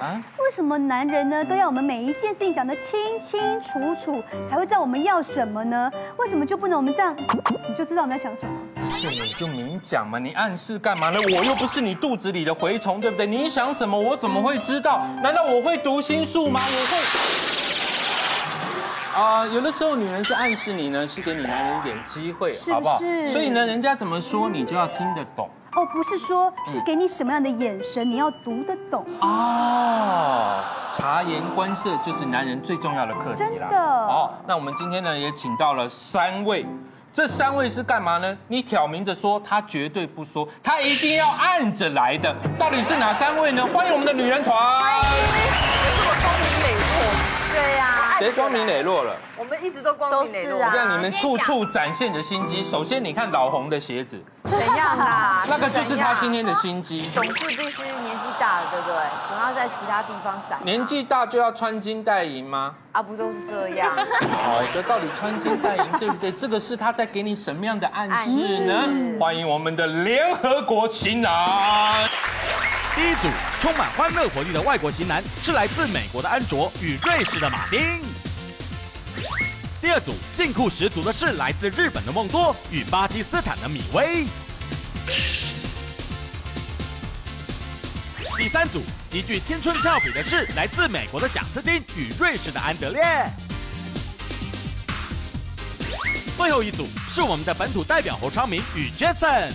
为什么男人呢都要我们每一件事情讲得清清楚楚，才会知道我们要什么呢？为什么就不能我们这样，你就知道我们在想什么？ 不是，你就明讲嘛，你暗示干嘛呢？我又不是你肚子里的蛔虫，对不对？你想什么，我怎么会知道？难道我会读心术吗？我会。有的时候女人是暗示你呢，是给你男人一点机会，好不好？所以呢，人家怎么说你就要听得懂。 哦，不是说，是给你什么样的眼神，你要读得懂。 哦，察言观色就是男人最重要的课题啦。 真的。 好，那我们今天呢也请到了3位，这3位是干嘛呢？你挑明着说，他绝对不说，他一定要按着来的。到底是哪3位呢？欢迎我们的女人团。 这么光明磊落。对呀。 谁光明磊落了？ 我们一直都光明磊落。 让你们处处展现着心机。首先，你看老红的鞋子。 怎样啦？ 那个就是他今天的心机。 董事必须年纪大了，对不对？总要在其他地方闪。 年纪大就要穿金戴银吗？ 啊，不都是这样？ 好的，到底穿金戴银对不对？这个是他在给你什么样的暗示呢？欢迎我们的联合国型男。 第一组充满欢乐活力的外国型男是来自美国的安卓与瑞士的马丁。第二组劲酷十足的是来自日本的梦多与巴基斯坦的米薇。第三组极具青春俏皮的是来自美国的贾斯汀与瑞士的安德烈。最后一组是我们的本土代表侯昌明与 Jason。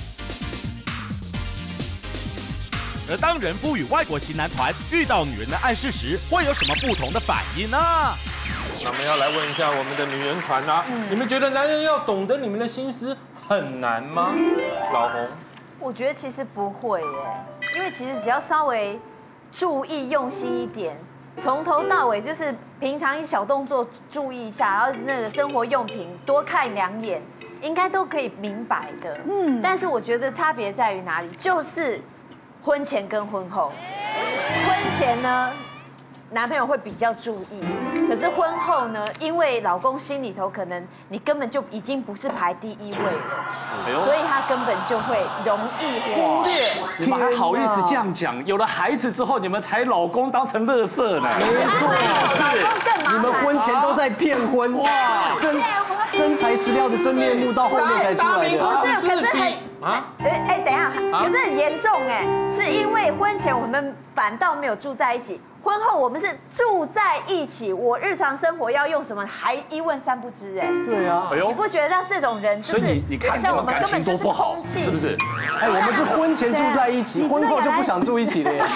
而当人夫与外国型男团遇到女人的暗示时，会有什么不同的反应呢？ 那我们要来问一下我们的女人团啦，你们觉得男人要懂得你们的心思很难吗？老红， 我觉得其实不会耶，因为其实只要稍微注意用心一点，从头到尾就是平常一小动作注意一下，然后那个生活用品多看2眼，应该都可以明白的。但是我觉得差别在于哪里，就是婚前跟婚后。婚前呢，男朋友会比较注意，可是婚后呢，因为老公心里头可能你根本就已经不是排第1位了，所以他根本就会容易忽略。 你们还好意思这样讲？有了孩子之后，你们才老公当成垃圾呢？ 没错，是。你们婚前都在骗婚，哇，真材实料的真面目到后面才出来的。 不是，可是很等一下，可是很严重哎，是因为婚前我们反倒没有住在一起。婚后我们是住在一起，我日常生活要用什么还一问3不知哎。 对啊， 你不觉得这种人就是， 你看我们感情多不好，是不是？ 哎，我们是婚前住在一起，婚后就不想住一起了耶。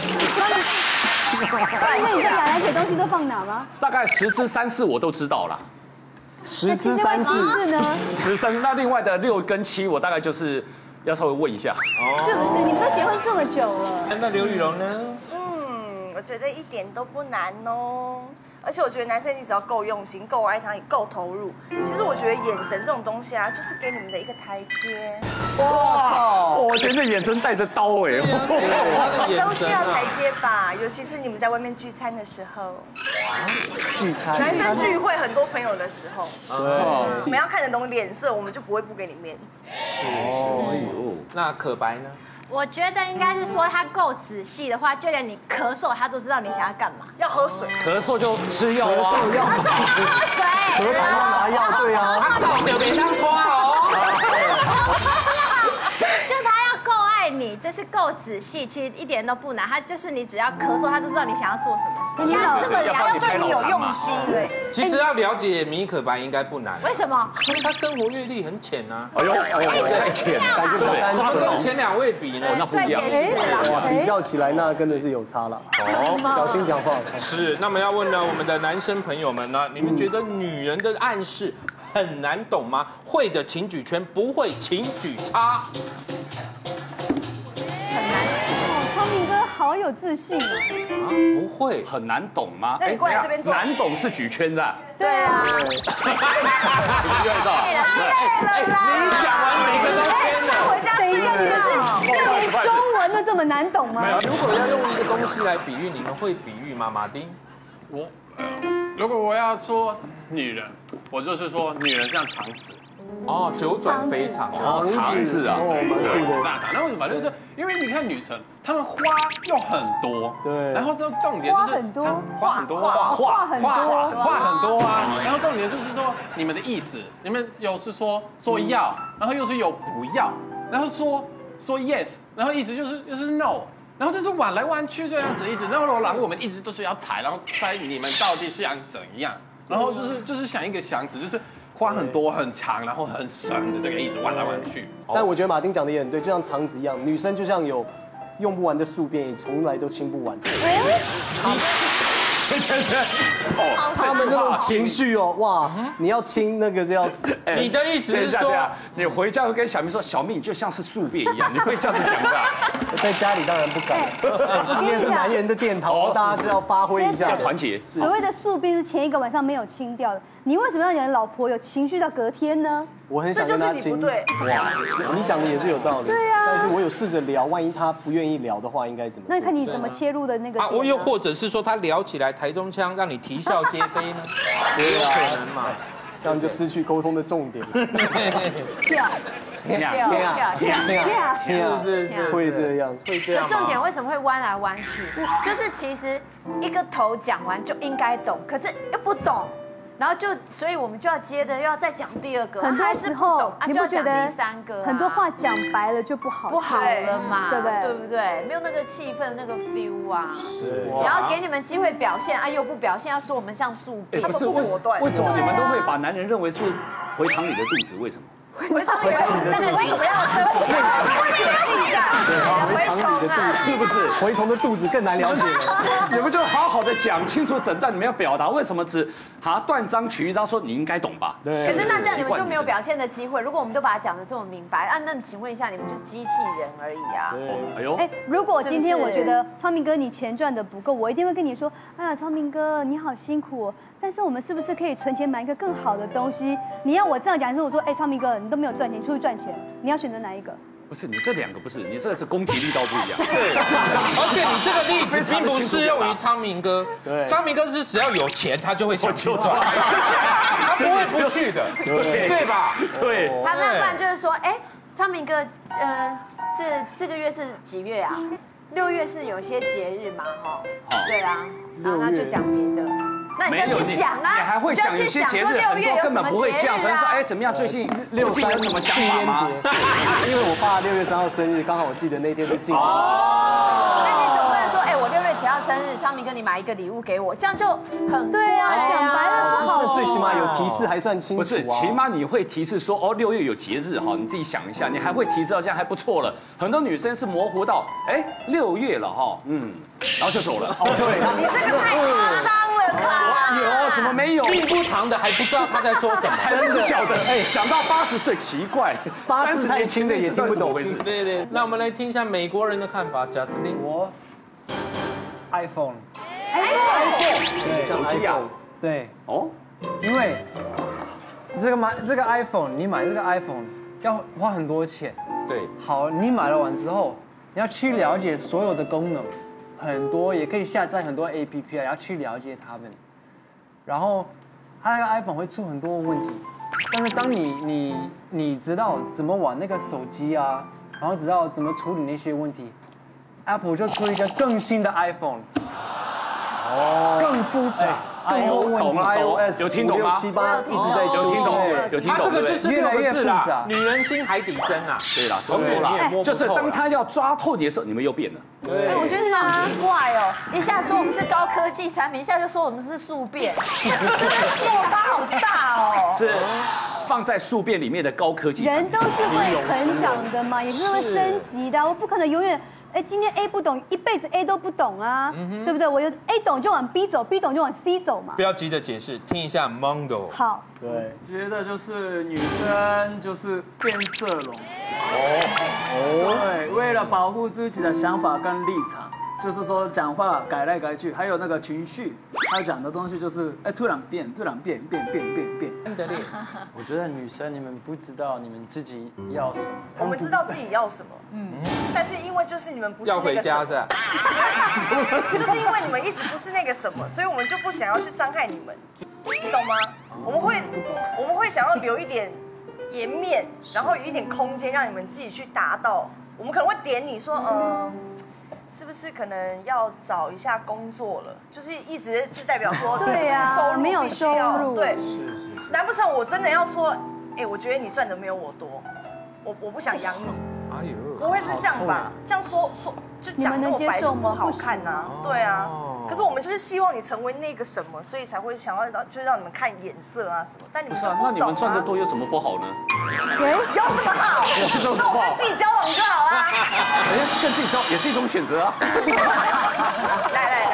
那你在亚兰铁东西都放哪吗？ 大概10之3、4我都知道了。 10之3、4 呢 ？10、3，那另外的6跟7，我大概就是要稍微问一下。 是不是？你们都结婚这么久了？ 那刘雨蓉呢？ 我觉得一点都不难哦，而且我觉得男生你只要够用心、够爱他、也够投入，其实我觉得眼神这种东西啊，就是给你们的一个台阶。 哇，我觉得眼神带着刀哎， 都需要台阶吧，尤其是你们在外面聚餐的时候。 聚餐， 男生聚会很多朋友的时候， 对， 我们要看得懂脸色，我们就不会不给你面子。 是。那可白呢？ 我觉得应该是说他够仔细的话，就连你咳嗽他都知道你想要干嘛。 要喝水， 咳嗽就吃药啊， 咳嗽要喝水， 咳痰要拿药，对啊。 他少就别当拖哦。 就他要够爱你，就是够仔细，其实一点都不难。他就是你只要咳嗽，他就知道你想要做什么事。 你要这么了解你有用心，对。 其实要了解米可白应该不难。 为什么？ 因为他生活阅历很浅啊。 哎呦，太浅了， 怎么跟前2位比呢？ 那不一样。 哇，比较起来那真的是有差了。小心讲话。 是，那么要问呢，我们的男生朋友们呢，你们觉得女人的暗示很难懂吗？会的请举圈，不会请举叉。 昌明哥好有自信哦。 不会， 很难懂吗？ 那你过来这边坐。 难懂是举圈的。 对啊。 你讲完每个都圈了。 回家等一下，你们是中文的这么难懂吗？ 如果要用一个东西来比喻，你们会比喻吗？马丁， 如果我要说女人，我就是说女人像肠子。 哦，九转非常。 肠子啊， 对，大肠。那为什么？就是因为你看女生，她们花又很多， 对然后重点就是花很多花很多， 话很多， 话很多啊。然后重点就是说你们的意思，你们有是说要，然后又是有不要，然后说 yes， 然后意思就是 no。然后就是玩来玩去这样子一直，然后我们一直都是要猜，然后猜你们到底是想怎样，然后就是想一个箱子，就是花很多很长，然后很深的这个意思，玩来玩去。 但我觉得马丁讲的也很对，就像肠子一样，女生就像有用不完的宿便，也从来都清不完。他们那种情绪哦，哇，你要清那个是要， 你的意思是说， 你回家会跟小明说，小明你就像是宿便一样，你会这样子讲的。 在家里当然不敢。今天是男人的殿堂，大家是要发挥一下团结。 所谓的宿便是前一个晚上没有清掉的，你为什么要让你的老婆有情绪到隔天呢？ 我很想跟他亲。哇，你讲的也是有道理。 对啊。 但是我有试着聊，万一他不愿意聊的话，应该怎么？ 那看你怎么切入的那个。 我又或者是说他聊起来台中腔，让你啼笑皆非呢？也有可能嘛。 这样就失去沟通的重点。 跳， 会这样，会这样。 重点为什么会弯来弯去？就是其实一个头讲完就应该懂，可是又不懂。然后所以我们就要接着又要再讲第二个， 很多时候你不觉得第三个很多话讲白了就不好了嘛， 对不对？ 对不对？没有那个气氛，那个 feel 啊。是。然后给你们机会表现啊，又不表现，要说我们像宿便， 不是为什么你们都会把男人认为是回肠里的肚子？为什么？ 回肠里的肚子，那个为什么要生活？ 回肠里的肚子是不是？蛔虫的肚子更难了解了。 你们就好好的讲清楚诊断，你们要表达为什么只断章取义，然后说你应该懂吧？ 对。可是那这样你们就没有表现的机会。如果我们都把它讲得这么明白，那请问一下，你们就机器人而已啊。 哎呦。 如果今天我觉得昌明哥你钱赚的不够，我一定会跟你说，哎呀，昌明哥你好辛苦哦。但是我们是不是可以存钱买一个更好的东西？你要我这样讲，还是我说，昌明哥你都没有赚钱，出去赚钱，你要选择哪一个？ 不是你这两个不是，你这个是攻击力道不一样。 对，而且你这个例子并不适用于昌明哥。对，昌明哥是只要有钱他就会想去赚，他不会不去的，对吧？ 对。 他那不然就是说，昌明哥，这个月是几月啊？6月是有些节日嘛，哈。对啊，然后那就讲别的。那你就去想啊， 你还会想有些节日，很多根本不会这样，只是说怎么样？最近6、3有什么想法吗？ 因为我爸6月3号生日，刚好我记得那天是禁。 那你总不能说，我6月7号生日，昌明哥你买一个礼物给我，这样就很对啊，讲白了不好。 最起码有提示还算清楚。 不是，起码你会提示说6月有节日哈，你自己想一下，你还会提示到这样还不错了。很多女生是模糊到6月了哈，然后就走了。 对， 你这个太夸张了。 有怎么没有？ 并不长的还不知道他在说什么， 真的晓得想到80岁奇怪 ，30太轻的也听不懂回事。 对，那我们来听一下美国人的看法，贾斯汀。 我 iPhone， 对，手机啊， 对，因为这个 iPhone， 你买这个 iPhone 要花很多钱。 对， 好，你买了完之后，你要去了解所有的功能。很多也可以下载很多 APP 啊，要去了解它们。然后，它那个 iPhone 会出很多问题，但是当你知道怎么玩那个手机啊，然后知道怎么处理那些问题 ，Apple 就出一个更新的 iPhone， 更复杂。 懂了 iOS 有听懂吗？ 5、6、7、8一直在有听懂，有听懂。 他这个就是6个字啦，女人心海底针啊。 对啦，差不多啦。就是当他要抓透你的时候，你们又变了。 对，我觉得好奇怪哦，一下说我们是高科技产品，一下就说我们是宿便，落差好大哦。 是放在宿便里面的高科技。 人都是会成长的嘛，也是会升级的，我不可能永远。今天 A 不懂，一辈子 A 都不懂啊，对不对？我有 A 懂就往 B 走，B 懂就往 C 走嘛。 不要急着解释，听一下 Mondo。 好， 对， 觉得就是女生就是变色龙。对，为了保护自己的想法跟立场，就是说讲话改来改去，还有那个情绪，他讲的东西就是突然变。 我觉得女生你们不知道你们自己要什么， 我们知道自己要什么，但是因为就是你们不是要回家是吧？ 就是因为你们一直不是那个什么，所以我们就不想要去伤害你们，你懂吗？我们会想要留一点颜面，然后有一点空间，让你们自己去达到我们可能会点你说，是不是可能要找一下工作了？就是一直就代表说， 对啊， 收入没有收入， 对，难不成我真的要说，我觉得你赚的没有我多，我不想养你。哎呦，不会是这样吧？这样说就讲那么白就不好看呐。对啊，可是我们就是希望你成为那个什么，所以才会想要就是让你们看眼色啊什么。但你们就不懂啊。 那你们赚得多有什么不好呢？ 有什么好？那我跟自己交往就好啦。 跟自己交往也是一种选择啊。 来，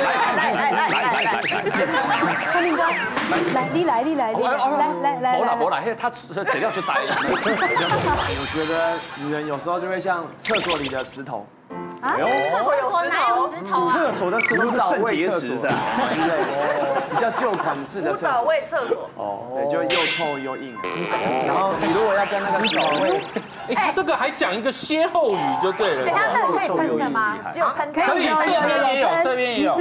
康明哥，你来， 没啦，他怎样就栽。 我觉得女人有时候就会像厕所里的石头。 厕所有哪有石头啊？ 厕所的石头是肾结石是吧？ 比较旧款式的古早味厕所。 对，就又臭又硬。然后你如果要跟那个古早味， 他这个还讲一个歇后语就对了。 等下这可以喷的吗？只有喷可以，这边也有。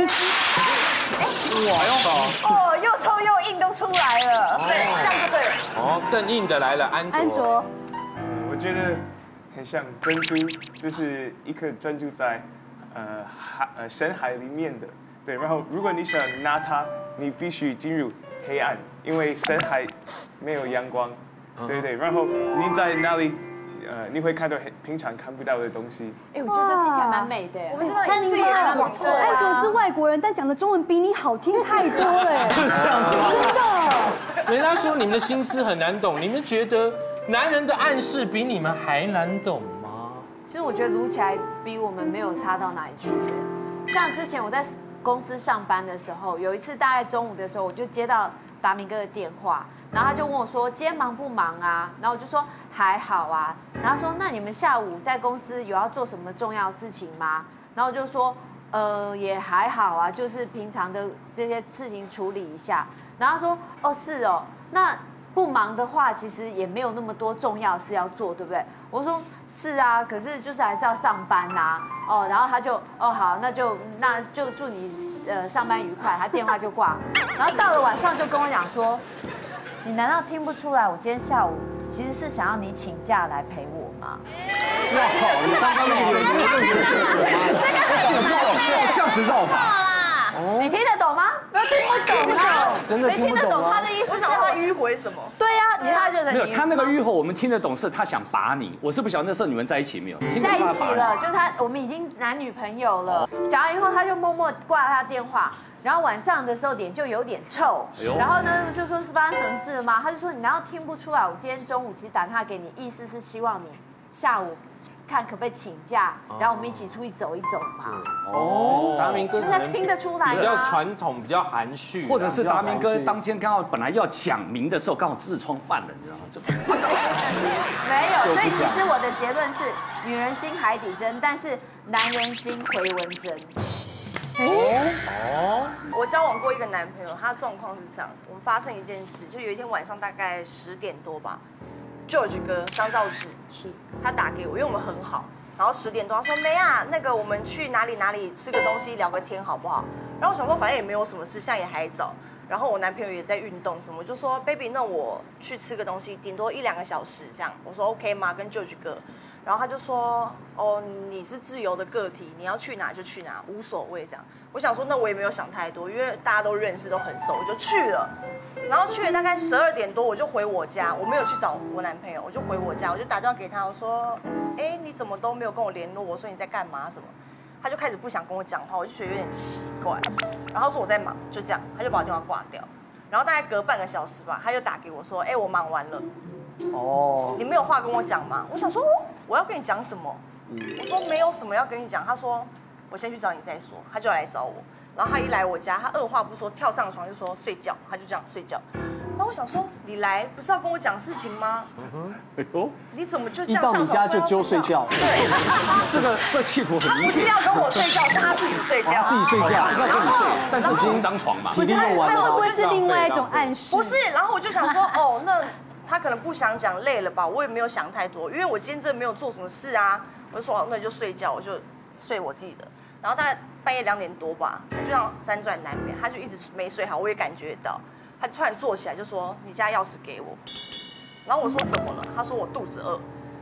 哇，又臭又硬都出来了，对，这样就对了。 更硬的来了，安卓。 我觉得很像珍珠，就是一颗珍珠在深海里面的，对。然后如果你想拿它，你必须进入黑暗，因为深海没有阳光，对对。然后你在那里，你会看到平常看不到的东西。 我觉得这听起来蛮美的。 我们是视野很广阔。 安卓是外国人，但讲的中文比你好听太多了。 是这样子吗？ 真的。 人家说你们的心思很难懂，你们觉得男人的暗示比你们还难懂吗？ 其实我觉得撸起来比我们没有差到哪里去。像之前我在公司上班的时候，有一次大概中午的时候，我就接到达明哥的电话，然后他就问我说：“今天忙不忙啊？”然后我就说：“还好啊。”然后他说：“那你们下午在公司有要做什么重要事情吗？”然后我就说：“也还好啊，就是平常的这些事情处理一下。”然后他说：“哦，是哦，那不忙的话，其实也没有那么多重要事要做，对不对？”我说：“是啊，可是就是还是要上班呐。”然后他就好，那就祝你上班愉快。他电话就挂，然后到了晚上就跟我讲说：“你难道听不出来我今天下午其实是想要你请假来陪我吗？” 哇靠！你刚刚那个这样子绕法。 你听得懂吗？听不懂啊！ 真的谁听得懂他的意思？ 我想他迂回什么？ 对呀，他就没有他那个迂回，我们听得懂，是他想把你。我是不晓得那时候你们在一起没有？ 在一起了，就是我们已经男女朋友了。讲完以后，他就默默挂了他电话。然后晚上的时候脸就有点臭，然后呢就说是发生什么事了吗？他就说你难道听不出来？我今天中午其实打电话给你，意思是希望你下午看可不可以请假，然后我们一起出去走一走嘛。 达明哥就是他听得出来， 比较传统，比较含蓄， 或者是达明哥当天刚好本来要讲明的时候，刚好痔疮犯了，你知道吗？就没有，所以其实我的结论是，女人心海底针，但是男人心回纹针。 我交往过一个男朋友，他的状况是这样，我们发生一件事，就有一天晚上大概10点多吧，George 哥张兆志是他打给我，因为我们很好，然后10点多他说梅啊，那个我们去哪里吃个东西聊个天好不好？然后我想说反正也没有什么事，现在也还早，然后我男朋友也在运动什么，我就说 baby 那我去吃个东西，顶多1-2个小时这样，我说 OK 吗？跟 George 哥。然后他就说：“你是自由的个体，你要去哪就去哪，无所谓这样。”我想说，那我也没有想太多，因为大家都认识，都很熟，我就去了。然后去了大概12点多，我就回我家，我没有去找我男朋友，我就回我家，我就打电话给他，我说：“你怎么都没有跟我联络？我说你在干嘛什么？”他就开始不想跟我讲话，我就觉得有点奇怪。然后说我在忙，就这样，他就把我电话挂掉。然后大概隔半个小时吧，他就打给我说：“我忙完了。”你没有话跟我讲吗？我想说，我要跟你讲什么？我说没有什么要跟你讲。他说我先去找你再说。他就来找我，然后他一来我家，他二话不说跳上床就说睡觉，他就这样睡觉。那我想说，你来不是要跟我讲事情吗？你怎么就这样上床？ 一到你家就揪睡觉？ 对， 这企图很明显。 他不是要跟我睡觉，是他自己睡觉。 自己睡觉， 要跟你睡，但是同一张床嘛， 体力用完了。 会不会是另外一种暗示？ 不是，然后我就想说，那。他可能不想讲，累了吧？我也没有想太多，因为我今天真的没有做什么事啊。我就说那你就睡觉，我就睡我自己的。然后大概半夜2点多吧，他就这样辗转难眠，他就一直没睡好，我也感觉到。他突然坐起来就说：“你家钥匙给我。”然后我说：“怎么了？”他说：“我肚子饿。”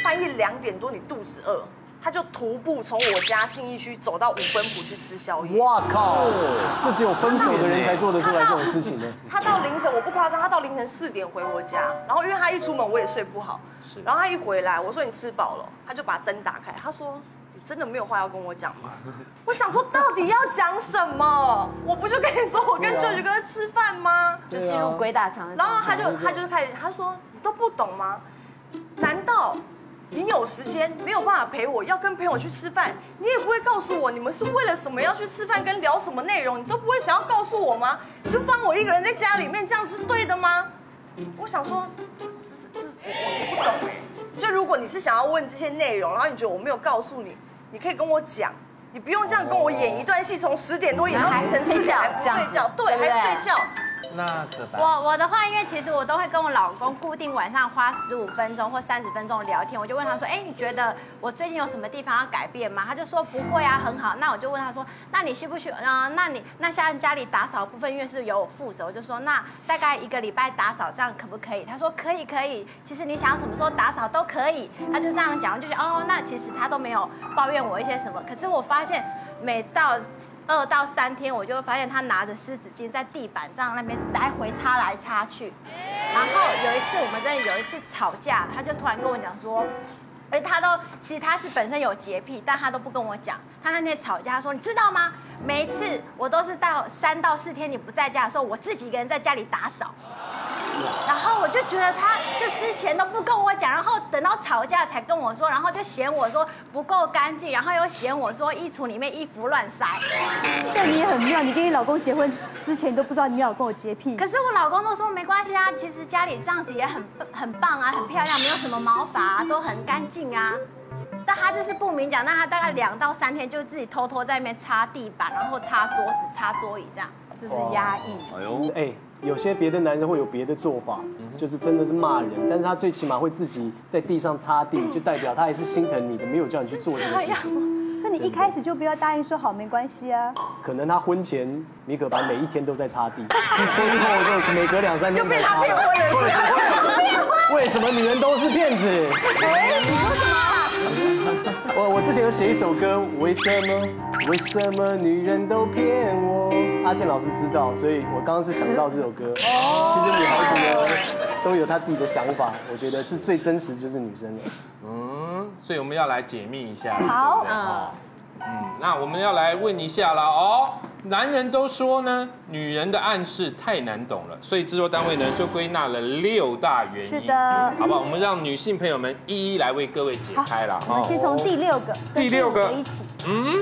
半夜2点多你肚子饿，他就徒步从我家信义区走到5分埔去吃宵夜。 哇靠！这只有分手的人才做得出来这种事情呢。 他到凌晨，我不夸张，他到凌晨4点回我家，然后因为他一出门我也睡不好，然后他一回来，我说你吃饱了，他就把灯打开，他说你真的没有话要跟我讲吗？我想说到底要讲什么？我不就跟你说我跟舅舅哥吃饭吗？ 就进入鬼打墙的。 然后他就开始他说你都不懂吗？难道？你有时间没有办法陪我，要跟朋友去吃饭，你也不会告诉我你们是为了什么要去吃饭，跟聊什么内容，你都不会想要告诉我吗？你就放我一个人在家里面，这样是对的吗？我想说，我不懂哎。就如果你是想要问这些内容，然后你觉得我没有告诉你，你可以跟我讲，你不用这样跟我演一段戏，从10点多演到凌晨4点还不睡觉，对，还睡觉。 那可白， 我的话，因为其实我都会跟我老公固定晚上花15分钟或30分钟聊天，我就问他说，哎，你觉得我最近有什么地方要改变吗？他就说不会啊，很好。那我就问他说，那你需不需那像家里打扫部分，因为是由我负责，我就说那大概1个礼拜打扫这样可不可以？他说可以，其实你想什么时候打扫都可以。他就这样讲，我就觉得哦，那其实他都没有抱怨我一些什么。可是我发现每到2到3天，我就会发现他拿着湿纸巾在地板上那边来回擦来擦去。然后有一次我们真的有一次吵架，他就突然跟我讲说，而其实他是本身有洁癖，但他都不跟我讲。他那天吵架，他说你知道吗？每一次我都是到3到4天你不在家的时候，我自己一个人在家里打扫。然后我就觉得他就之前都不跟我讲，然后等到吵架才跟我说，然后就嫌我说不够干净，然后又嫌我说衣橱里面衣服乱塞。 对你也很妙，你跟你老公结婚之前都不知道你老公有洁癖。 可是我老公都说没关系啊，其实家里这样子也很棒啊，很漂亮，没有什么毛发啊，都很干净啊。但他就是不明讲，那他大概2到3天就自己偷偷在那边擦地板，然后擦桌子、擦桌椅这样，就是压抑。 哎呦，哎。有些别的男人会有别的做法，就是真的是骂人，但是他最起码会自己在地上擦地，就代表他还是心疼你的，没有叫你去做这个事情。 那你一开始就不要答应说好没关系啊。 可能他婚前米可白每一天都在擦地，婚后就每隔2、3天又被他骗婚了。 为什么女人都是骗子？ 哎，你说什么？ 我之前有写一首歌，为什么女人都骗我？阿健老师知道，所以我刚刚是想到这首歌。其实女孩子呢都有她自己的想法，我觉得是最真实就是女生的。 所以我们要来解密一下。 好， 那我们要来问一下了哦。男人都说呢，女人的暗示太难懂了，所以制作单位呢就归纳了6大原因。 是的， 好不好？我们让女性朋友们一一来为各位解开了。 我们先从第6个， 第6个一起。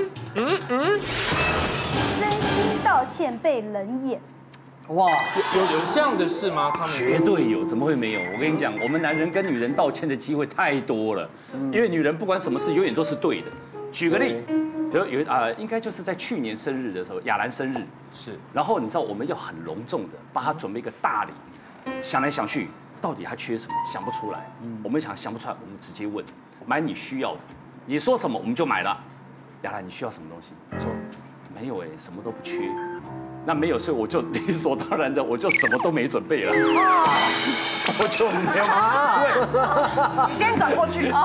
真心道歉被冷眼。 哇， 有这样的事吗？ 绝对有，怎么会没有？我跟你讲，我们男人跟女人道歉的机会太多了，因为女人不管什么事永远都是对的。举个例，比如应该就是在去年生日的时候，雅兰生日是， 然后你知道我们要很隆重的帮她准备一个大礼，想来想去，到底她缺什么，想不出来。我们想不出来，我们直接问，买你需要的，你说什么我们就买了。雅兰，你需要什么东西？我说没有什么都不缺。那没有，所以我就理所当然的，我就什么都没准备了，我就没有。 你先转过去， 有，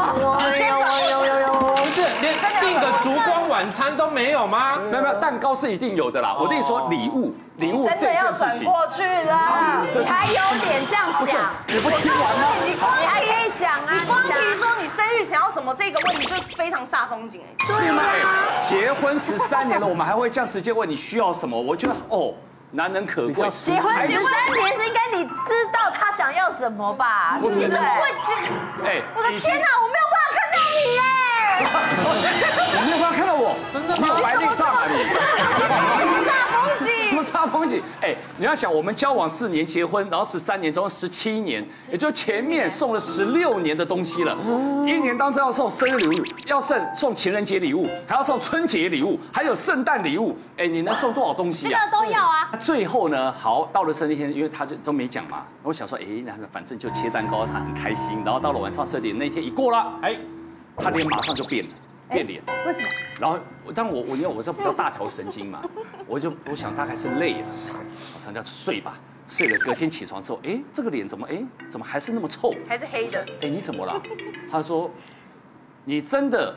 连订个烛光晚餐都没有吗？ 没有，蛋糕是一定有的啦。我跟你说，礼物真的要转过去了， 你还有点这样讲， 你不听完吗？ 你还可以讲啊， 你光提说你生日前要什么这个问题就非常煞风景哎。 对吗？结婚13年了，我们还会这样直接问你需要什么？我觉得难能可贵。 结婚13年是应该你知道他想要什么吧？ 你怎么会知？我的天哪，我没有办法看到你耶！ 你没有办法看到我， 真的吗？ 你有白内障啊你？ 煞风景。 什么煞风景？你要想，我们交往4年，结婚，然后13年，总共17年，也就前面送了16年的东西了。1年当中要送生日礼物，要送情人节礼物，还要送春节礼物，还有圣诞礼物。你能送多少东西啊？ 这个都要啊。 最后呢，好，到了生日天，因为他就都没讲嘛，我想说，那反正就切蛋糕，他很开心。然后到了晚上12点那天一过了，他脸马上就变脸。 为什么？ 然后，因为我是比较大条神经嘛，我想大概是累了，我想叫睡吧。睡了，隔天起床之后，这个脸怎么还是那么臭？ 还是黑的？ 你怎么了？他说你真的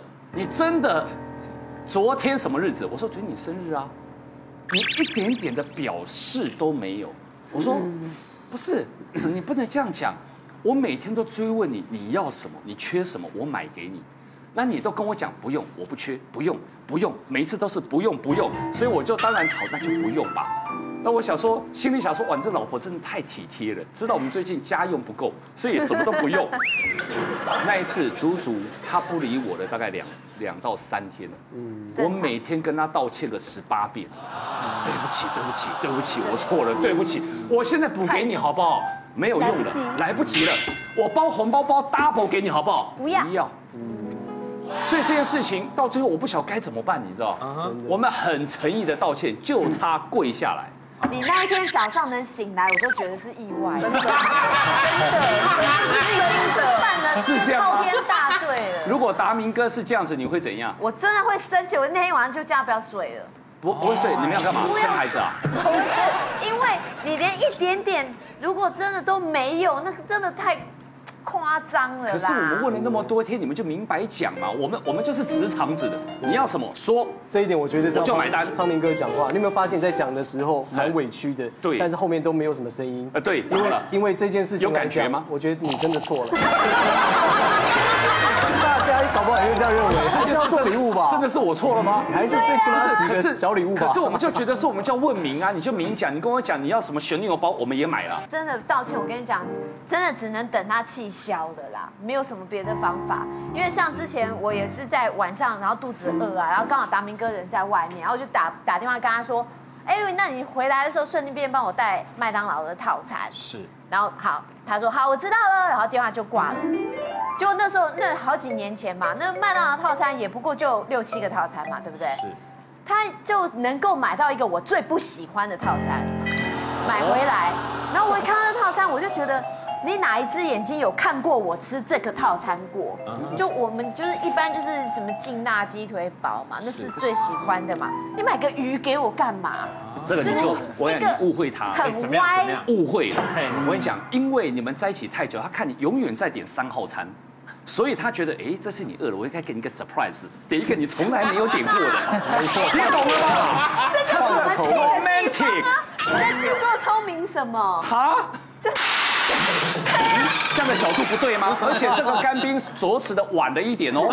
昨天什么日子？我说昨天你生日啊，你一点点的表示都没有。我说不是，你不能这样讲。我每天都追问你，你要什么，你缺什么，我买给你。那你都跟我讲不用，我不缺，不用，每一次都是不用，所以我就当然好，那就不用吧。那我想说，心里想说，哇，这老婆真的太体贴了，知道我们最近家用不够，所以什么都不用。那一次足足他不理我了大概2到3天，我每天跟他道歉了18遍，对不起，我错了，对不起，我现在补给你好不好？没有用了，来不及了，我包红包double 给你好不好？不要。所以这件事情到最后我不晓得该怎么办，你知道？我们很诚意的道歉，就差跪下来。 你那一天早上能醒来，我都觉得是意外，真的， 是这样吗？ 滔天大罪了。 如果达明哥是这样子，你会怎样？ 我真的会生气，我那天晚上就叫他不要睡了。 不会睡，你们要干嘛？生孩子啊？ 不是，因为你连一点点，如果真的都没有，那个真的太夸张了啦。 可是我们问了那么多天，你们就明白讲嘛。我们就是直肠子的，你要什么说。 这一点我觉得我就买单。 昌明哥讲话，你有没有发现，在讲的时候蛮委屈的？ 对。 但是后面都没有什么声音。 对， 因为这件事情有感觉吗？ 我觉得你真的错了。大家搞不好也会这样认为，这是要送礼物吧？ 真的是我错了吗？ 还是最起码几个小礼物吧？ 可是我们就觉得说，我们就要问明啊，你就明讲，你跟我讲你要什么旋钮包，我们也买了。 真的道歉，我跟你讲，真的只能等他气消的啦，没有什么别的方法。因为像之前我也是在晚上，然后肚子饿啊，然后刚好达明哥人在外面，然后我就打电话跟他说，哎，那你回来的时候顺便帮我带麦当劳的套餐。 是。 然后好，他说好，我知道了，然后电话就挂了。结果那时候那好几年前嘛，那麦当劳套餐也不过就6、7个套餐嘛，对不对？ 是。 他就能够买到一个我最不喜欢的套餐，买回来，然后我一看到那套餐，我就觉得你哪一只眼睛有看过我吃这个套餐过？就我们就是一般就是什么劲辣鸡腿堡嘛，那是最喜欢的嘛。你买个鱼给我干嘛？ 这个你就我想你误会他， 很歪， 误会了。我跟你讲，因为你们在一起太久，他看你永远在点3号餐。所以他觉得，哎，这次你饿了，我应该给你个 surprise， 点一个你从来没有点过的，没错，听懂了吗？ 这就是我们气的地方啊！你在自作聪明什么？ 哈？这样的角度不对吗？而且这个干冰着实的晚了一点哦。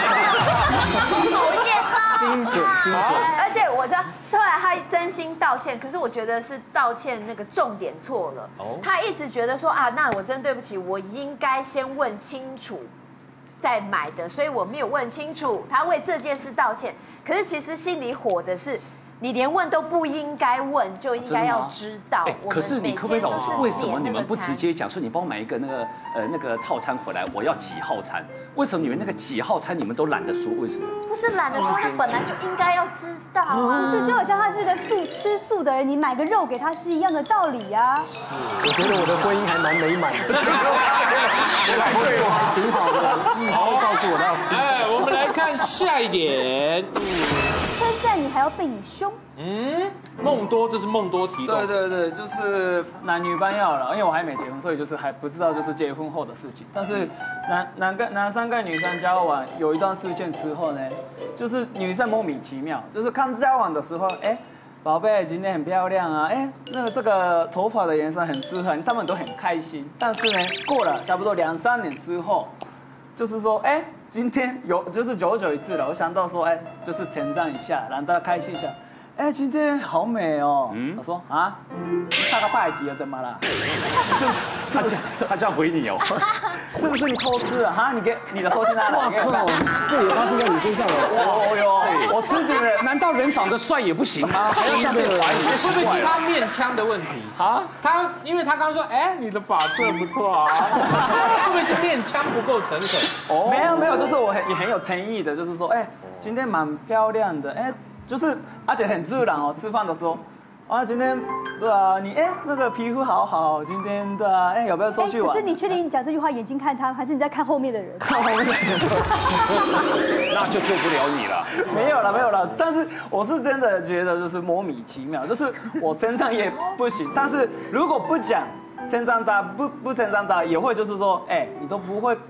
讨厌吗？ 精准。 而且我知道，后来他真心道歉，可是我觉得是道歉那个重点错了。他一直觉得说啊，那我真对不起，我应该先问清楚再买的，所以我没有问清楚，他为这件事道歉。可是其实心里火的是，你连问都不应该问，就应该要知道。 可是你可不可以老师，为什么你们不直接讲说你帮我买一个那个套餐回来，我要几号餐？为什么你们那个几号餐你们都懒得说？为什么？ 不是懒得说，那本来就应该要知道啊。 不是，就好像他是个吃素的人，你买个肉给他是一样的道理啊。 是，我觉得我的婚姻还蛮美满的。对我还挺好的，好好告诉我要吃。 哎，我们来看下一点。 称赞你还要被你凶。 梦多，这是梦多提的。 对，就是男女班要了，因为我还没结婚，所以就是还不知道就是结婚后的事情。但是男生跟女生交往有一段时间之后呢，就是女生莫名其妙，就是看交往的时候，哎，宝贝今天很漂亮啊，哎，那个这个头发的颜色很适合，他们都很开心。但是呢，过了差不多2、3年之后，就是说，哎，今天就是久久一次了，我想到说，哎，就是称赞一下，让大家开心一下。哎，今天好美哦！他说啊，大个拜吉了，怎么了？是不是？ 他这样回你哦？ 是不是你偷吃了？哈，你给你的偷吃哪来？ 哇靠！这也发生在你身上了。 哦哟，我吃紧了。 难道人长得帅也不行吗？还要这样被怀疑？ 会不会是他面腔的问题啊？因为他刚刚说，哎，你的发色不错啊，会不会是面腔不够诚恳？ 哦，没有，就是我也很有诚意的，就是说，哎，今天蛮漂亮的，哎。就是，而且很自然哦。吃饭的时候，啊，今天对啊，你哎那个皮肤好好，今天对啊，哎要不要出去玩？ 可是你确定你讲这句话眼睛看他，还是你在看后面的人？ 看后面的人， 那就救不了你了。 没有了，但是我是真的觉得就是莫名其妙，就是我称赞也不行，但是如果不讲称赞他，不称赞他，也会就是说，哎，你都不会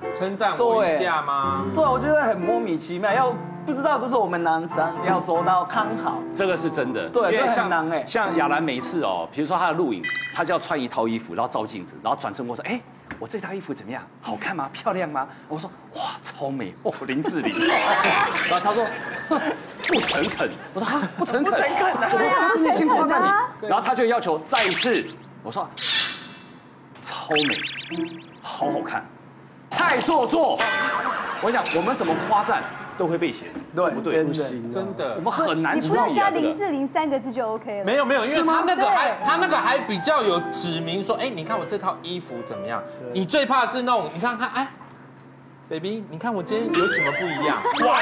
称赞我一下吗？ 对，我觉得很莫名其妙，要不知道这是我们男生要做到看好， 这个是真的。 对， 因为这很难哎。 像亚兰每一次哦，比如说她的录影，她就要穿一套衣服，然后照镜子，然后转身问我说，哎。我这套衣服怎么样？好看吗？漂亮吗？我说哇，超美哦，林志玲。然后他说不诚恳。我说哈，不诚恳。不诚恳啊！对啊，内心夸赞你。然后他就要求再一次。我说超美，好好看，太做作。我跟你讲，我们怎么夸赞都会被嫌， 对不对？ 不行， 真的， 我们很难你不要加处理啊。 林志玲3个字就 OK 了。 没有，因为他那个还比较有指明说，哎，你看我这套衣服怎么样？你最怕是那种，你看，哎 ，baby， 你看我今天有什么不一样？完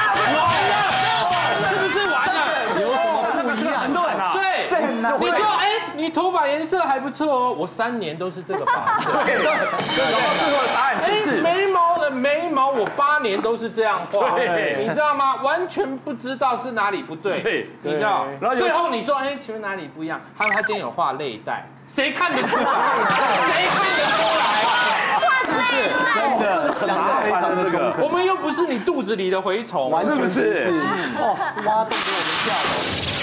了，是不是完了？ 有什么不一样？ 对， 这很难。 你说，哎，你头发颜色还不错哦，我3年都是这个发色。 对，然后最后的答案就是眉毛我8年都是这样画， 对你知道吗？完全不知道是哪里不对，你知道？然后最后你说，哎，请问哪里不一样？他今天有画泪带，谁看得出来？谁看得出来？ 是不是？真的很麻烦的这个， 我们又不是你肚子里的蛔虫， 完全是哦，挖洞给我们跳。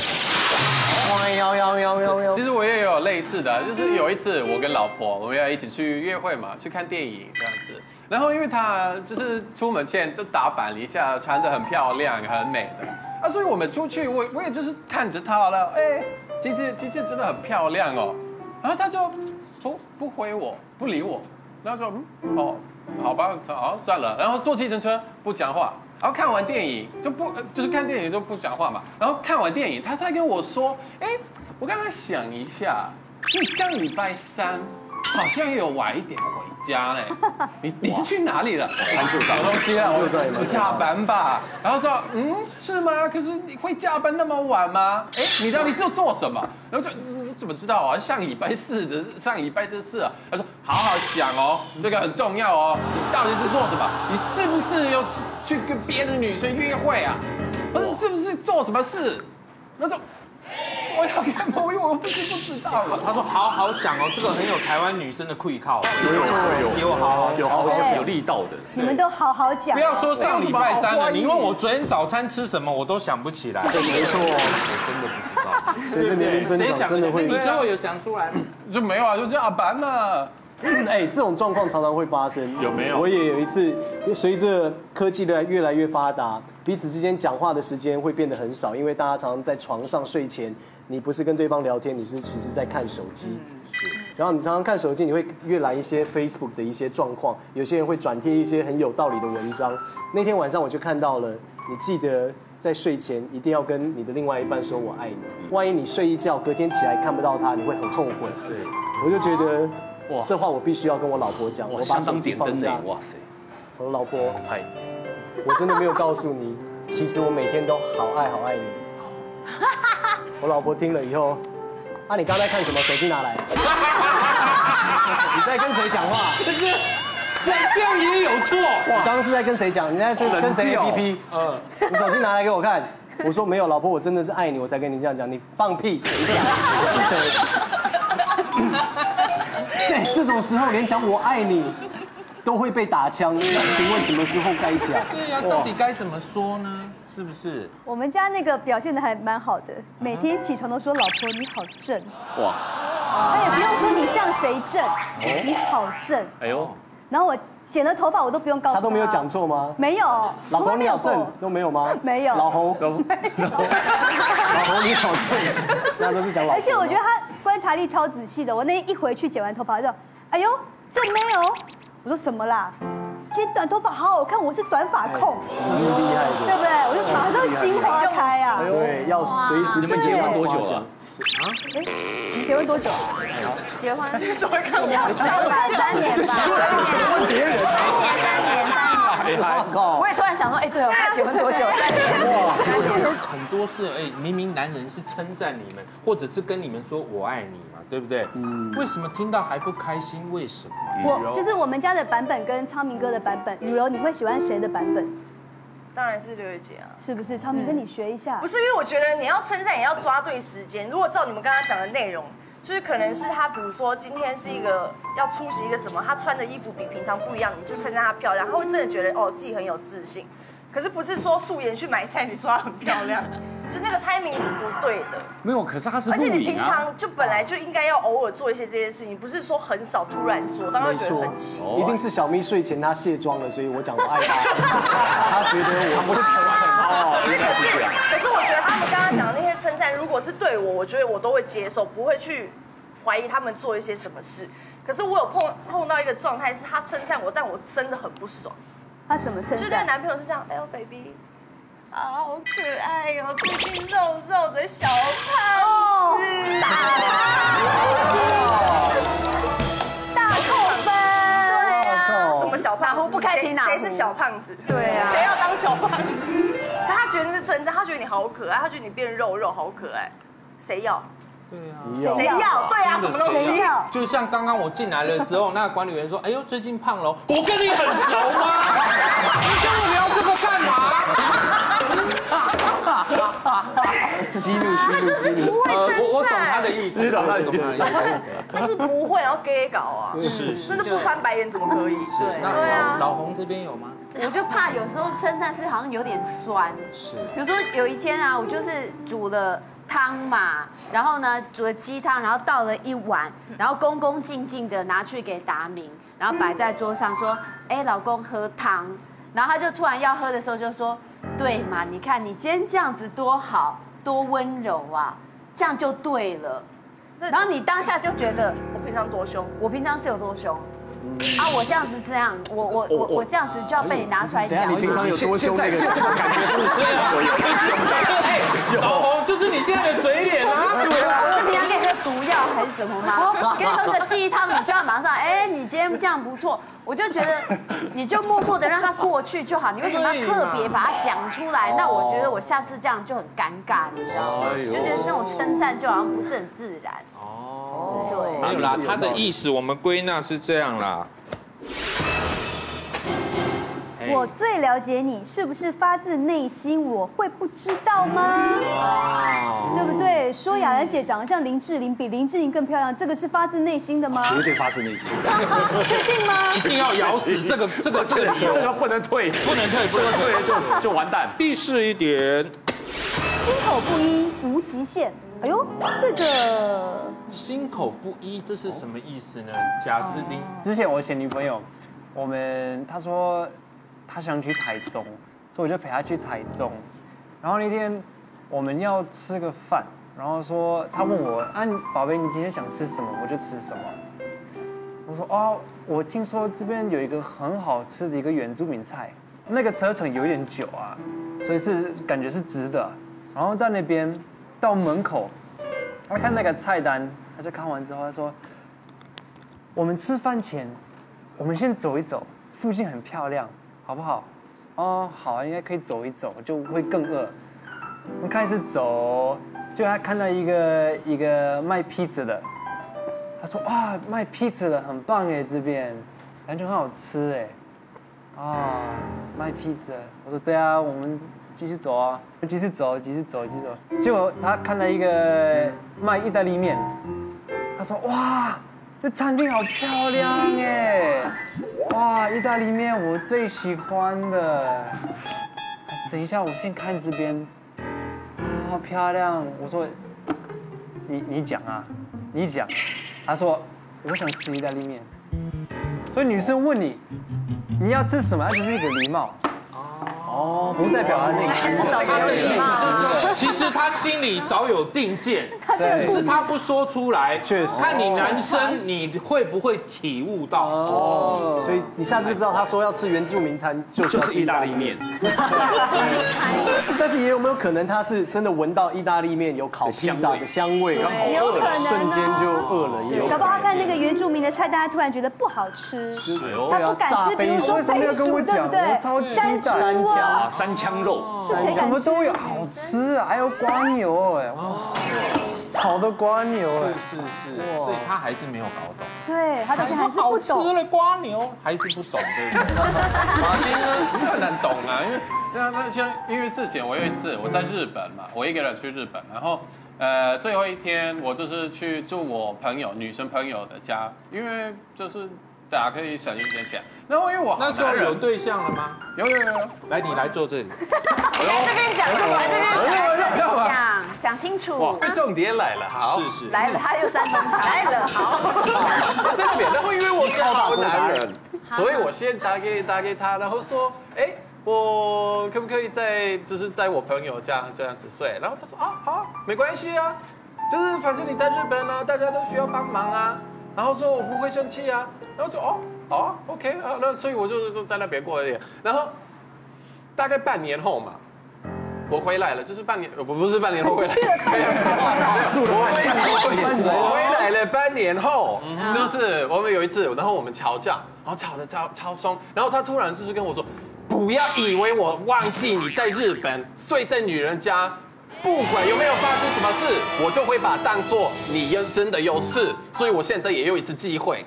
其实我也有类似的，就是有一次我跟老婆我们要一起去约会嘛，去看电影这样子。然后因为她就是出门前都打扮了一下，穿得很漂亮、很美的所以我们出去我也就是看着她了，哎，今天真的很漂亮哦。然后她就不回我，不理我，然后说哦，好吧，好算了。然后坐计程车不讲话。然后看完电影就是看电影就不讲话嘛。然后看完电影，他才跟我说，哎，我刚刚想一下，你上礼拜3好像有晚一点回家嘞。你是去哪里了？找东西啊，我加班吧。然后说，是吗？可是你会加班那么晚吗？哎，你到底是做什么？然后就你怎么知道啊？上礼拜的事啊。他说好好想哦，这个很重要哦。你到底是做什么？你是不是有去跟别的女生约会啊？不是，是不是做什么事？那就我要干嘛？因为我不知道了。 他说好好想哦，这个很有台湾女生的愧靠， 有给我好好有力道的。 你们都好好讲。 不要说上礼拜3了，你问我昨天早餐吃什么，我都想不起来。 没错， 我真的不知道。 随着年龄增长，真的会。 你最后有想出来吗？ 就没有啊，就这样办了。 哎，这种状况常常会发生。 有没有？ 我也有一次，随着科技的越来越发达，彼此之间讲话的时间会变得很少，因为大家常常在床上睡前，你不是跟对方聊天，你是其实在看手机。然后你常常看手机，你会阅览一些 Facebook 的一些状况，有些人会转贴一些很有道理的文章。那天晚上我就看到了，你记得在睡前一定要跟你的另外一半说我爱你，万一你睡一觉，隔天起来看不到他，你会很后悔。对，我就觉得。哇，这话我必须要跟我老婆讲。我把手机放下。哇塞！我说老婆，嗨，我真的没有告诉你，其实我每天都好爱你。我老婆听了以后，你刚才看什么？手机拿来。你在跟谁讲话？ 这样也有错。 哇，刚刚是在跟谁讲？你在跟谁 APP？你手机拿来给我看。我说没有，老婆，我真的是爱你，我才跟你这样讲。你放屁！你讲我是谁？对，这种时候连讲我爱你都会被打枪，那请问什么时候该讲？ 对呀，到底该怎么说呢？是不是？ 我们家那个表现的还蛮好的，每天起床都说老婆你好正。哇！他也不用说你像谁正，你好正。哎呦！然后我剪了头发，我都不用告诉他。 他都没有讲错吗？ 没有。 老婆你好正都没有吗？ 没有。 老侯，老侯你好正，那都是讲老婆。 而且我觉得他观察力超仔细的。我那一回去剪完头发就，哎呦正妹哦。我说什么啦？今天短头发好好看，我是短发控， 很厉害的， 对不对？我就马上心花开啊！ 对，要随时。 你们结婚多久了？ 结婚多久？ 结婚你怎么会看我？ 小白3年吧，3年。我也突然想说，哎，对哦，他结婚多久？3年。 很多事，哎，明明男人是称赞你们，或者是跟你们说我爱你嘛，对不对？为什么听到还不开心？为什么？ 就是我们家的版本跟昌明哥的版本，雨柔你会喜欢谁的版本？ 当然是刘月姐啊， 是不是？昌明跟你学一下。 不是，因为我觉得你要称赞也要抓对时间。如果照你们刚刚讲的内容， 就是可能是他，比如说今天是一个要出席一个什么，他穿的衣服比平常不一样，你就称赞他漂亮，他会真的觉得哦自己很有自信。可是不是说素颜去买菜，你说她很漂亮，就那个 timing 是不对的。 没有，可是他是而且你平录影啊。 常就本来就应该要偶尔做一些这些事情，不是说很少突然做，当然会觉得很奇怪。 一定是小咪睡前她卸妆了，所以我讲我爱她，她觉得我不是哦，应该是这样。 可是我觉得他们刚刚讲的那些称赞，如果是对我觉得我都会接受，不会去怀疑他们做一些什么事。可是我有碰到一个状态，是他称赞我，但我真的很不爽。 他怎么称赞？ 就那个男朋友是这样，哎呦 baby， 好可爱哟，最近肉肉的小胖子， 大扣分。 对啊，什么小胖子？ 不开心哪壶谁是小胖子？ 对啊谁要当小胖子？但他觉得是称赞，他觉得你好可爱，他觉得你变肉肉好可爱，谁要？ 对啊， 谁要？对啊，什么东西？ 就像刚刚我进来的时候，那个管理员说：“哎呦，最近胖了。”我跟你很熟吗？你跟我聊这个干嘛？ 息怒。 我懂他的意思， 知道他的意思。 但是不会，然后 gay 搞啊， 是， 真的不翻白眼怎么可以？ 对那老洪这边有吗？ 我就怕有时候称赞是好像有点酸。 是。 比如说有一天啊，我就是煮了汤嘛，然后呢煮了鸡汤，然后倒了一碗，然后恭恭敬敬的拿去给达明，然后摆在桌上说：“哎，老公喝汤。”然后他就突然要喝的时候就说：“对嘛，你看你今天这样子多好，多温柔啊，这样就对了。”然后你当下就觉得我平常多凶， 我平常是有多凶。啊，我这样子这样，我这样子就要被你拿出来讲。 你平常有多凶？ 现在这个感觉是有老洪就是你现在的嘴脸啊！ 对啊，我是平常给你喝毒药还是什么吗？给你喝个鸡汤，你就要马上你今天这样不错。我就觉得你就默默的让它过去就好，你为什么要特别把它讲出来？那我觉得我下次这样就很尴尬，你知道吗？就觉得那种称赞就好像不是很自然。对， 没有啦，他的意思我们归纳是这样啦。 我最了解你，是不是发自内心？我会不知道吗？对不对？说雅兰姐长得像林志玲，比林志玲更漂亮，这个是发自内心的吗？ 绝对发自内心。 确定吗？ 一定要咬死这个理由， 这个不能退， 不能退，不能退就完蛋。 避世一点。 心口不一，无极限。哎呦，这个心口不一，这是什么意思呢？贾斯汀， 之前我前女朋友，她说她想去台中，所以我就陪她去台中。然后那天我们要吃个饭，然后说她问我宝贝，你今天想吃什么，我就吃什么。我说哦，我听说这边有一个很好吃的一个原住民菜，那个车程有一点久啊，所以是感觉是值得。然后到那边到门口，他看那个菜单，他就看完之后他说，我们吃饭前，我们先走一走，附近很漂亮，好不好？哦，好啊，应该可以走一走，就会更饿。我们开始走，就他看到一个卖披萨的，他说哇，卖披萨的很棒哎，这边感觉很好吃哎，啊，卖披萨。我说对啊，我们继续走啊，继续走。结果他看到一个卖意大利面，他说哇，这餐厅好漂亮哎，哇，意大利面我最喜欢的。等一下，我先看这边，好漂亮。我说你讲啊，你讲。他说我想吃意大利面。所以女生问你要吃什么，它只是一个礼貌。哦，不代表他内心。 他的意思是说，其实他心里早有定见，只是他不说出来。 确实， 看你男生你会不会体悟到哦。所以你下次就知道，他说要吃原住民餐，就是意大利面。 但是也有没有可能他是真的闻到意大利面有烤披萨的香味，刚好饿了，瞬间就饿了，也有。 搞不好他看那个原住民的菜单，他突然觉得不好吃，他不敢吃，比如说飞鼠，对不对？ 超期待。 三枪肉， 什么都有，好吃啊！还有瓜牛哎，哇，炒的瓜牛哎， 是，所以他还是没有搞懂。 对，他到现在还是不懂。 吃了瓜牛还是不懂，对不对？马丁呢很难懂啊， 因为之前我有一次我在日本嘛，我一个人去日本，然后最后一天我就是去住我女生朋友的家，因为就是大家可以省一些钱。然后因为我那时候有对象了吗？ 有， 来，你来坐这里。 来这边讲，来这边讲清楚。 重点来了，好， 是来了，他又山东腔来了，好。 这边，然后因为我是好男人，所以我先打给他，然后说，哎，我可不可以在我朋友家这样子睡？然后他说啊，好，没关系啊，就是反正你在日本啊，大家都需要帮忙啊。然后说我不会生气啊，然后说哦，好啊 ，OK 啊，那所以我就在那边过了。然后大概半年后嘛，我回来了，就是半年，不是半年后回来，我回来了半年后，就是我们有一次，然后我们吵架，然后吵得超凶，然后他突然就是跟我说，不要以为我忘记你在日本睡在女人家。不管有没有发生什么事，我就会把它当做你真的有事，所以我现在也有一次机会。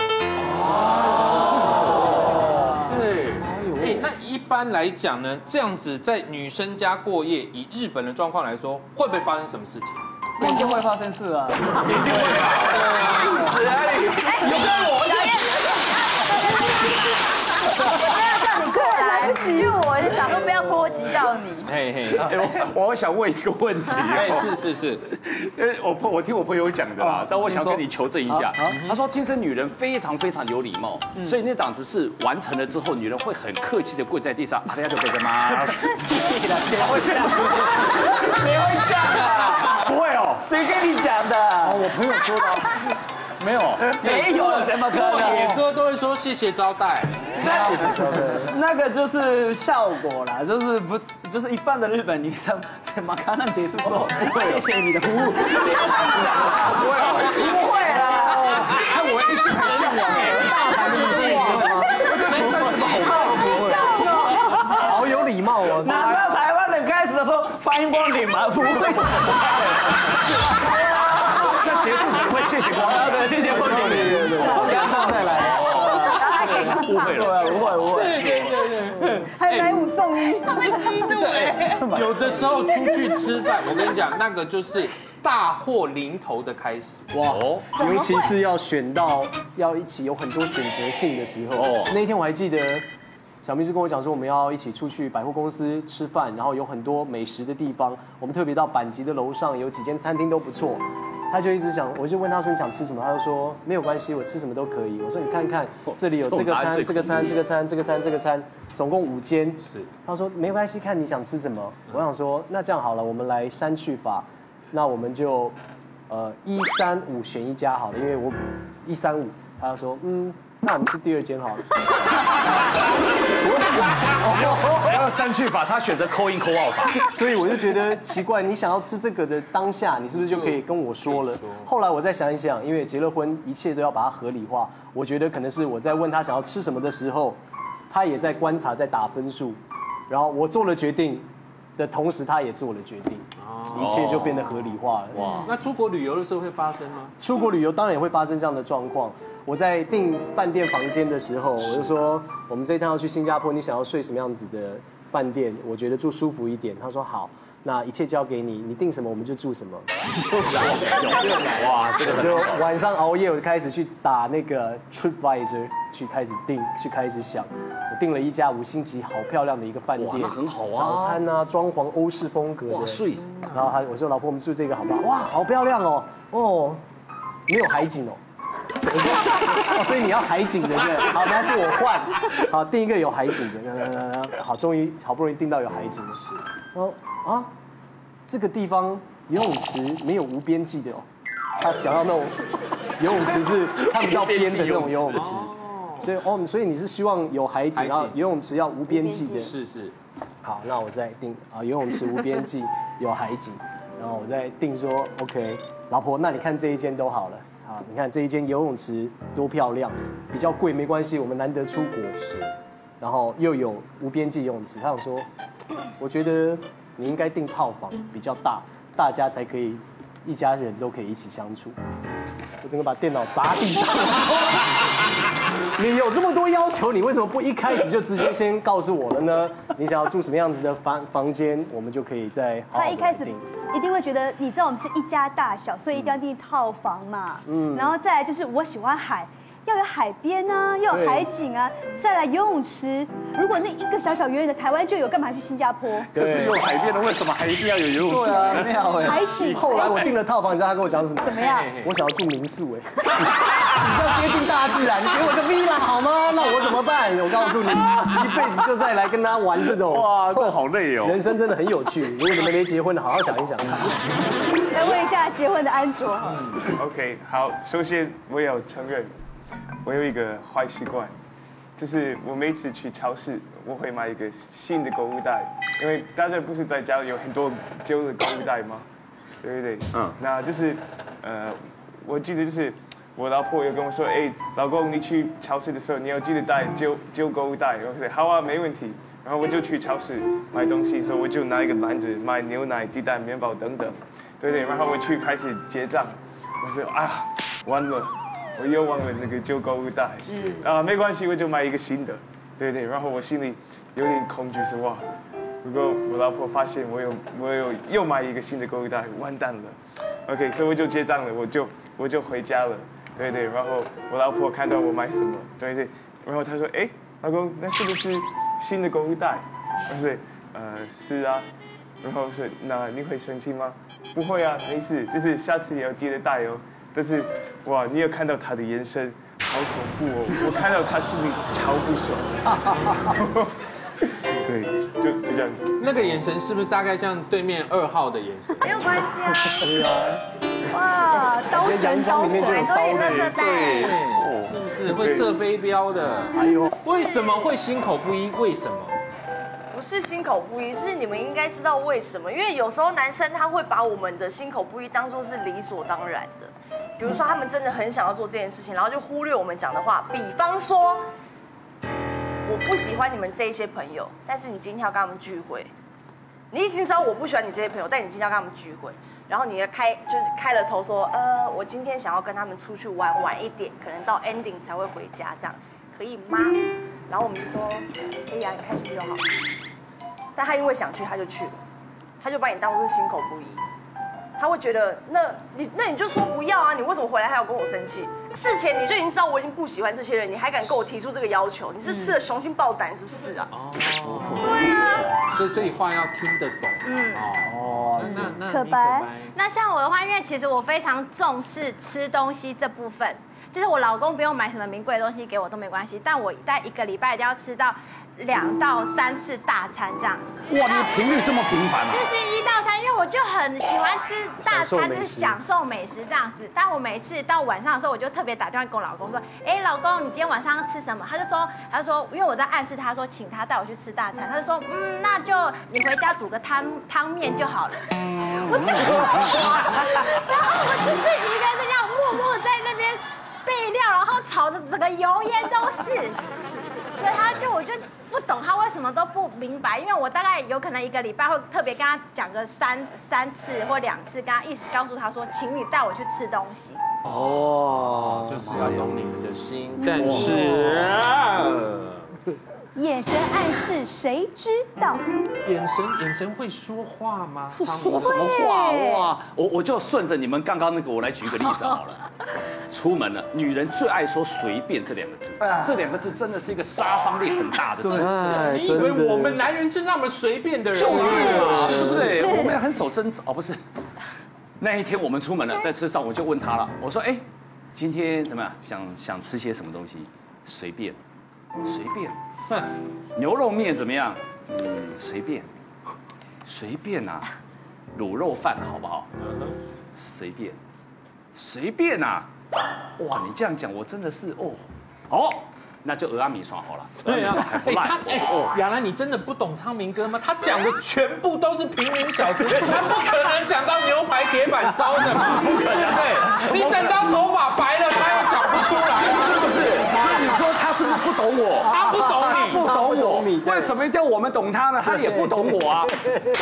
对，哎，那一般来讲呢，这样子在女生家过夜，以日本的状况来说，会不会发生什么事情？ 一定会发生事啊！ 一定会啊！有跟我因为我就想说不要波及到你。 嘿嘿， 我想问一个问题。 哎，是， 因为我听我朋友讲的啦，但我想跟你求证一下。他说天生女人非常有礼貌，所以那档子事完成了之后，女人会很客气的跪在地上，大家就跪在吗？ 你会这样啊？ 不会哦， 谁跟你讲的？ 我朋友说的。没有， 怎么可能？ 野哥都会说谢谢招待， 那个就是效果啦，就是一般的日本女生怎么刚刚解释说谢谢你的服务，不会啦， 看我一心很向往好有礼貌哦。 难道台湾人开始的时候欢迎光临吗？不会。 那结束你会谢谢光临， 对，谢谢光临，对，再来， 误会了， 不会， 对，还买5送1，他们激怒哎。 有的时候出去吃饭，我跟你讲，那个就是大祸临头的开始。 哇，尤其是要选到要一起有很多选择性的时候。那天我还记得。小秘书跟我讲说，我们要一起出去百货公司吃饭，然后有很多美食的地方。我们特别到阪急的楼上有几间餐厅都不错。他就一直想，我就问他说你想吃什么，他就说没有关系，我吃什么都可以。我说你看看，这里有这个餐、这个餐、这个餐、这个餐、这个餐，总共5间。是。他说没关系，看你想吃什么。我想说那这样好了，我们来删去法，那我们就135选一家好了，因为我135。他说那我们吃第2间好了。 然后删去法，他选择call in call out法， 所以我就觉得奇怪，你想要吃这个的当下，你是不是就可以跟我说了？后来我再想一想，因为结了婚，一切都要把它合理化。我觉得可能是我在问他想要吃什么的时候，他也在观察，在打分数，然后我做了决定的同时，他也做了决定，一切就变得合理化了。 哇，那出国旅游的时候会发生吗？ 出国旅游当然也会发生这样的状况。我在订饭店房间的时候，我就说我们这一趟要去新加坡，你想要睡什么样子的饭店？我觉得住舒服一点。他说好，那一切交给你，你订什么我们就住什么。哇，这个就晚上熬夜，我就开始去打那个 TripAdvisor， 去开始订，去开始想。我订了一家5星级好漂亮的一个饭店， 那很好啊， 早餐啊，装潢欧式风格的，哇睡。然后我说老婆，我们住这个好不好？哇，好漂亮哦，哦，没有海景哦。我说所以你要海景的对不对？好，那是我换。好，订一个有海景的。好，终于好不容易订到有海景的。哦啊，这个地方游泳池没有无边际的哦。他想要那种游泳池是看不到边的那种游泳池。所以你是希望有海景，然后游泳池要无边际的。是。好，那我再订啊，游泳池无边际，有海景，然后我再订说 OK， 老婆，那你看这一间都好了。啊，你看这一间游泳池多漂亮，比较贵没关系，我们难得出国是，然后又有无边际游泳池。他想说，我觉得你应该订套房比较大，大家才可以一家人都可以一起相处。我整个把电脑砸地上。你有这么多要求，你为什么不一开始就直接先告诉我了呢？你想要住什么样子的房间，我们就可以再好好地定。 一定会觉得，你知道我们是一家大小，所以一定要订套房嘛。然后再来就是我喜欢海。要有海边啊，要有海景啊，再来游泳池。如果那一个小小远远的台湾就有，干嘛去新加坡？ 可是有海边的，为什么还一定要有游泳池？ 对啊， 海景。 后来我订了套房，你知道他跟我讲什么？ 怎么样？ 我想要住民宿哎。你要接近大自然，你给我个 villa 好吗？那我怎么办？我告诉你，一辈子就再来跟他玩这种。 哇，这好累哦。 人生真的很有趣。如果你们没结婚的，好好想一想。 来问一下结婚的安卓。 OK， 好，首先我要承认。我有一个坏习惯，就是我每次去超市，我会买一个新的购物袋，因为大家不是在家里有很多旧的购物袋吗？对不对？那就是我记得就是我老婆有跟我说，哎，老公，你去超市的时候你要记得带旧购物袋。我说好啊，没问题。然后我就去超市买东西，所以我就拿一个篮子买牛奶、鸡蛋、面包等等，对对。然后我去开始结账，我说啊，完了。我又忘了那个旧购物袋，没关系，我就买一个新的，对对。然后我心里有点恐惧，说哇，如果我老婆发现我又买一个新的购物袋，完蛋了。OK， 所以我就结账了，我就回家了，对对。然后我老婆看到我买什么，对对，然后她说，哎，老公，那是不是新的购物袋？我说，是啊。然后说，那你会生气吗？不会啊，没事，就是下次也要记得带哦。但是，哇！你有看到他的眼神，好恐怖哦！我看到他心里超不爽。对，就这样子。 那个眼神是不是大概像对面2号的眼神？ 没有关系啊。 对啊。 哇，刀神刀神， 很多颜色带。 对，是不是会射飞镖的？哎呦，为什么会心口不一？为什么？ 不是心口不一，是你们应该知道为什么。因为有时候男生他会把我们的心口不一当作是理所当然的。比如说，他们真的很想要做这件事情，然后就忽略我们讲的话。比方说，我不喜欢你们这一些朋友，但是你今天要跟他们聚会，你已经知道我不喜欢你这些朋友，但你今天要跟他们聚会，然后你要开了头说，我今天想要跟他们出去玩晚一点，可能到 ending 才会回家，这样可以吗？然后我们就说，可以啊，你开心就好。但他因为想去，他就去了，他就把你当作是心口不一。他会觉得，那你就说不要啊！你为什么回来还要跟我生气？事前你就已经知道我已经不喜欢这些人，你还敢跟我提出这个要求？你是吃了雄心豹胆是不是啊？对啊。 所以话要听得懂。那可白。 那像我的话，因为其实我非常重视吃东西这部分，就是我老公不用买什么名贵的东西给我都没关系，但我在1个礼拜一定要吃到2到3次大餐这样子。 哇，你的频率这么频繁啊！ 就是1到3，因为我就很喜欢吃大餐，就是享受美食这样子。但我每次到晚上的时候，我就特别打电话跟我老公说：“哎，老公，你今天晚上要吃什么？”他就说，因为我在暗示他说，请他带我去吃大餐。他就说，那就你回家煮个汤面就好了。我就，然后我就自己一个人这样默默在那边备料，然后炒的整个油烟都是。所以我就不懂他为什么都不明白，因为我大概有可能1个礼拜会特别跟他讲个3次或2次，跟他意思告诉他说，请你带我去吃东西。 就是要懂你们的心，但是眼神暗示谁知道？ 眼神会说话吗？ 说什么话哇？我就顺着你们刚刚那个，我来举一个例子好了。出门了，女人最爱说随便这2个字，这2个字真的是一个杀伤力很大的字。 你以为我们男人是那么随便的人？就是嘛， 是不是？我们很守贞哦，不是。那一天我们出门了，在车上我就问他了，我说：“哎，今天怎么样？想吃些什么东西？随便，随便。牛肉面怎么样？随便，随便啊。卤肉饭好不好？随便，随便啊。哇，你这样讲，我真的是那就鹅阿米爽好了。 对啊，亚兰，你真的不懂昌明哥吗？他讲的全部都是平民小吃，他不可能讲到牛排铁板烧的嘛，不可能。对，你等到头发白了，他又讲不出来， 是不是？所以你说他是不是不懂我？ 他不懂你， 不懂我，为什么一定要我们懂他呢？他也不懂我啊。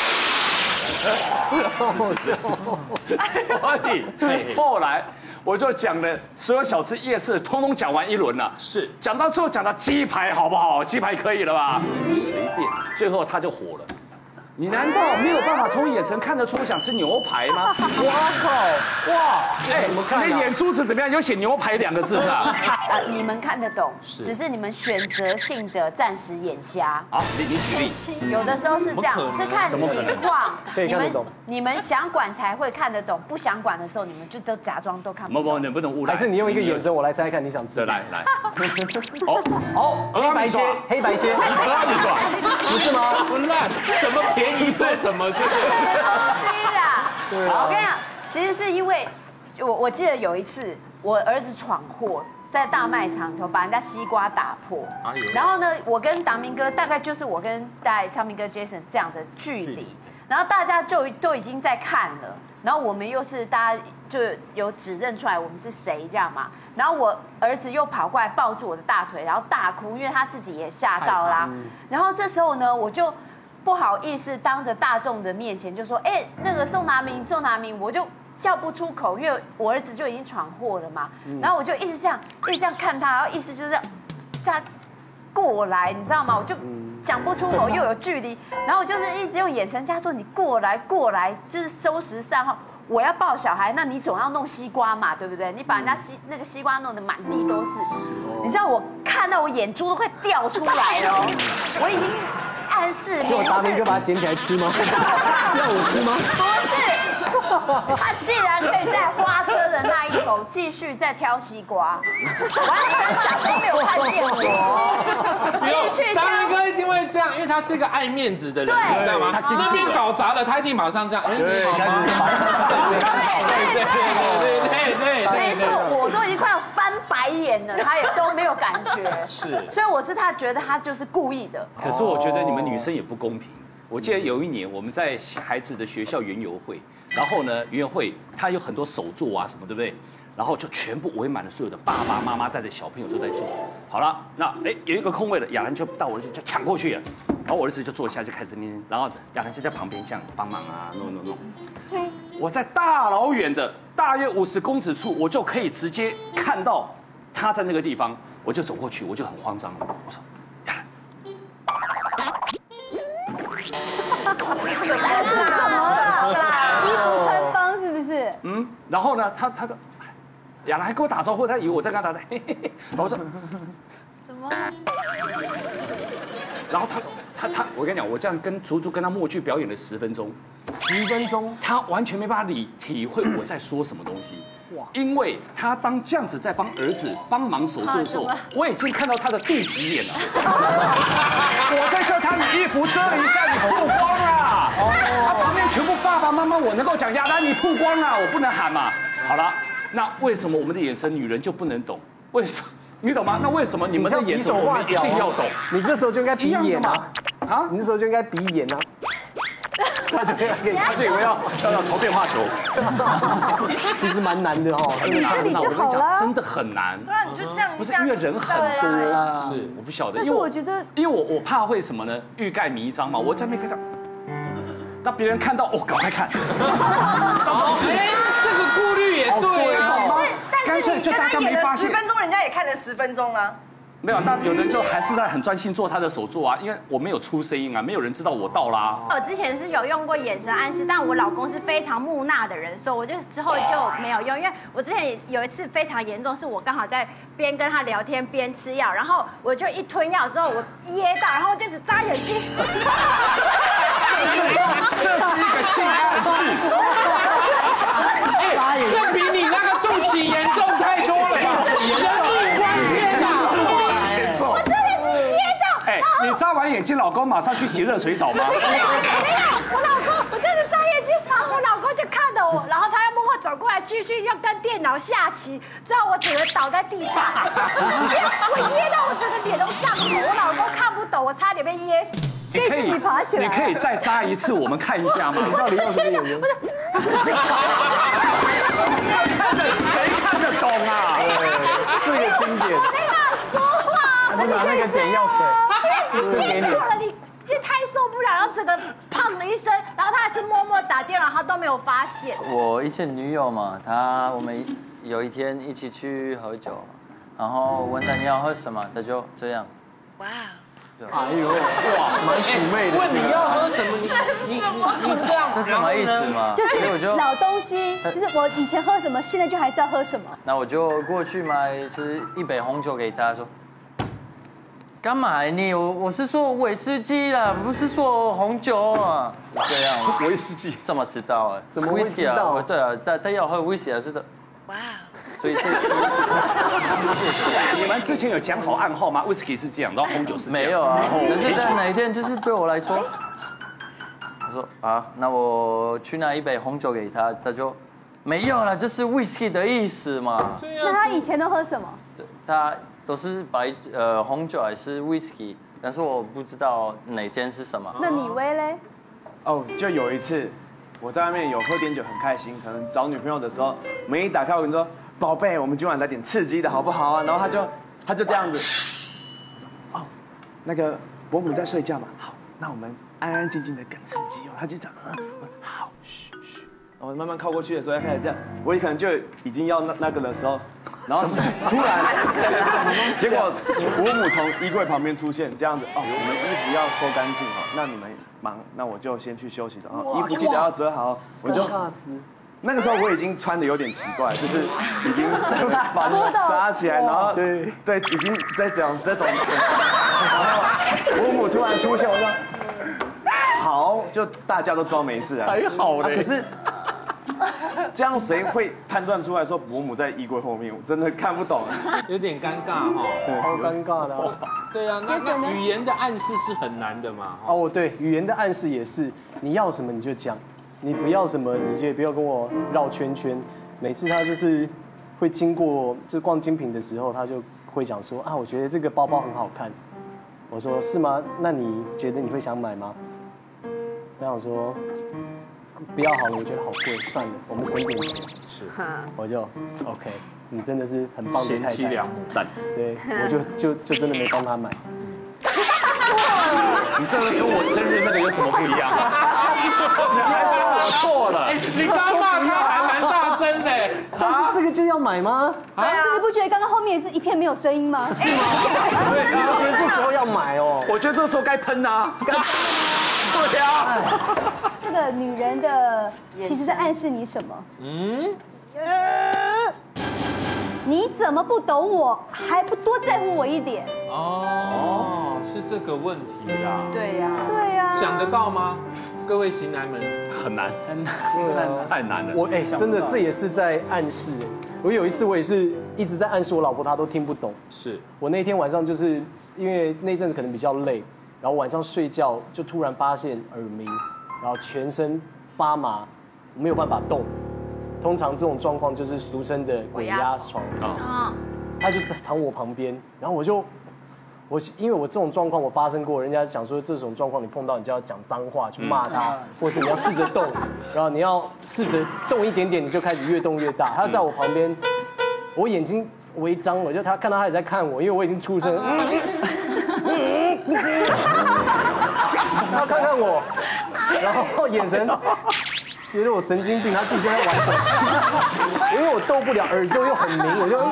所以后来我就讲了所有小吃夜市，通通讲完一轮了。 是讲到最后讲到鸡排好不好？鸡排可以了吧？随便。最后他就火了， 你难道没有办法从眼神看得出我想吃牛排吗？哇靠！哇，哎，你的眼珠子怎么样？有写牛排2个字上？ 你们看得懂，只是你们选择性的暂时眼瞎。 好，你举例。 有的时候是这样，是看情况。 可以看得懂。 你们想管才会看得懂，不想管的时候，你们就都假装都看不懂。 不，你不能误来。 还是你用一个眼神，我来猜看你想吃。 来。 好，黑白切。 你说， 不是吗？ 不烂，什么便宜说什么，这个东西啦。我跟你讲，其实是因为我记得有一次，我儿子闯祸。在大卖场头把人家西瓜打破，然后呢，我跟达明哥大概就是我跟昌明哥 Jason 这样的距离，然后大家就都已经在看了，然后我们又是大家就有指认出来我们是谁这样嘛，然后我儿子又跑过来抱住我的大腿，然后大哭，因为他自己也吓到啦，然后这时候呢，我就不好意思当着大众的面前就说，哎，那个宋达明，我就。叫不出口，因为我儿子就已经闯祸了嘛。然后我就一直这样看他，然后意思就是叫他过来，你知道吗？我就讲不出口，又有距离，然后我就是一直用眼神叫他说你过来，就是收拾善后。我要抱小孩，那你总要弄西瓜嘛，对不对？你把人家那个西瓜弄得满地都是，你知道我看到我眼珠都快掉出来了，我已经暗示。 是我达明哥把它捡起来吃吗？是要我吃吗？ 不是。他既然可以在花车的那一头继续在挑西瓜，完全假装没有看见我，继续挑。 达明哥一定会这样，因为他是一个爱面子的人，你知道吗？那边搞砸了，他一定马上这样，你好吗？对， 没错，我都已经快要翻白眼了，他也都没有感觉。 是， 所以我是他觉得他就是故意的。 可是我觉得你们女生也不公平。我记得有一年我们在孩子的学校园游会，然后呢，园游会它有很多手作啊什么，对不对？然后就全部围满了所有的爸爸妈妈带着小朋友都在做。好了，那有一个空位了，雅兰就到我儿子就抢过去了，然后我儿子就坐下就开始念，然后雅兰就在旁边这样帮忙啊，弄。我在大老远的大约50公尺处，我就可以直接看到他在那个地方，我就走过去，我就很慌张了，我说。 衣服穿帮是不是？ 然后呢，他说，雅兰还跟我打招呼，他以为我在跟他打，嘿嘿嘿，我说怎么？ 然后他，我跟你讲，我这样足足跟他默剧表演了10分钟，10分钟，他完全没办法体会我在说什么东西。哇！因为他当这样子在帮儿子帮忙手做的时候，我已经看到他的肚脐眼了。我在叫他，你衣服遮一下，你曝光啊！他旁边全部爸爸妈妈，我能够讲雅兰你曝光啊，我不能喊嘛。好了，那为什么我们的眼神女人就不能懂？为什么？你懂吗？那为什么你们的眼神我们一定要懂？ 你那时候就应该比眼啊！啊，你那时候就应该比眼啊！他就以为要投电话球，其实蛮难的哦， 真的难。 那我跟你讲，真的很难。 对啊，你就这样， 不是因为人很多，是我不晓得。 但是我觉得， 因为我怕会什么呢？欲盖弥彰嘛，我在那边看到，那别人看到，赶快看。 这个顾虑也对啊。 但是你跟他演了10分钟，人家也看了10分钟啊。 没有，那有人就还是在很专心做他的手作啊，因为我没有出声音啊，没有人知道我到啦。 我之前是有用过眼神暗示，但我老公是非常木讷的人，所以我就之后就没有用。因为我之前有一次非常严重，是我刚好在边跟他聊天边吃药，然后我就一吞药之后我噎到，然后就只眨眼睛。 这是一个性暗示。 这比你那个肚脐严重太多了吧？人命关天啊！ 我真的是噎到。 哎，你眨完眼睛，老公马上去洗热水澡吗？ 没有，我老公，我真的眨眼睛，然后我老公就看着我，然后他要默默走过来，继续要跟电脑下棋，最后我整个倒在地上，我噎到我整个脸都涨红，我老公看不懂，我差点被噎死。 你可以再眨一次，我们看一下吗？ 你到底用什么演员？ 谁看得懂啊？ 这个经典。 我没办法说话， 你拿那个点药水，就给你。 你这太受不了，然后整个砰的一声，然后他还是默默打电话，他都没有发现。 我以前女友嘛，我们有一天一起去喝酒，然后问她你要喝什么，她就这样。哇。 哎呦，哇，蛮妩媚的。 问你要喝什么，你这样， 这什么意思嘛？ 就是老东西，就是我以前喝什么，现在就还是要喝什么。 那我就过去买一杯红酒给他，说。干嘛你？我是说威士忌啦，不是说红酒啊。这样， 威士忌怎么知道啊？ 怎么会知道啊？对啊，他要喝威士忌是的。哇，所以这你们之前有讲好暗号吗？威士忌是这样，然后红酒是这样。 没有啊，可是在哪一天就是对我来说，我说啊，那我去拿一杯红酒给他，他就没有了，这是威士忌的意思嘛。 那他以前都喝什么？ 他。都是红酒还是 whisky， 但是我不知道哪天是什么。 那你威嘞？ 哦，就有一次我在外面有喝点酒，很开心，可能找女朋友的时候，门一打开，我跟你说，宝贝，我们今晚来点刺激的好不好啊？然后他就这样子，哦，那个伯母在睡觉嘛，好，那我们安安静静的更刺激哦。他就讲，好，嘘嘘。然后慢慢靠过去的时候，要开始这样，我也可能就已经要那个的时候。然后突然，结果伯母从衣柜旁边出现，这样子哦，我们衣服要收干净哦，那你们忙，那我就先去休息了哦，衣服记得要折好，我就那个时候我已经穿的有点奇怪，就是已经把扎起来，然后对，已经在这种，然后伯母突然出现，我说好，就大家都装没事啊， 还好嘞， 可是。这样谁会判断出来说伯母在衣柜后面？我真的看不懂， 有点尴尬哈， 超尴尬的。 对啊，那语言的暗示是很难的嘛。 哦，对，语言的暗示也是，你要什么你就讲，你不要什么你就也不要跟我绕圈圈。每次他就是会经过就逛精品的时候，他就会讲说啊，我觉得这个包包很好看。我说是吗？那你觉得你会想买吗？他想说。不要好了，我觉得好贵，算了，我们省点钱。是，我就 OK， 你真的是很棒的太太， 贤妻良母， 赞。对，我就真的没帮他买。 你这个跟我生日那个有什么不一样？你还说我错了？ 你刚骂他还蛮大声的。 但是这个就要买吗？ 对啊，你不觉得刚刚后面也是一片没有声音吗？ 是吗？对，我觉得这时候要买哦。 我觉得这时候该喷啊。对啊。 这个女人的其实在暗示你什么？你怎么不懂我，还不多在乎我一点？ 哦，是这个问题啦。 对呀， 对呀。 想得到吗？各位型男们， 很难，太难了。 我真的这也是在暗示。我有一次我也是一直在暗示我老婆，她都听不懂。 是我那天晚上就是因为那阵子可能比较累，然后晚上睡觉就突然发现耳鸣。然后全身发麻，没有办法动。通常这种状况就是俗称的鬼压床啊。他就躺我旁边，然后因为我这种状况我发生过，人家讲说这种状况你碰到你就要讲脏话去骂他，或是你要试着动，然后你要试着动一点点，你就开始越动越大。他在我旁边，我眼睛微张，我就他看到他也在看我，因为我已经出声。他看看我，然后眼神觉得我神经病，他自己就在玩手机，因为我动不了，耳朵又很鸣，我就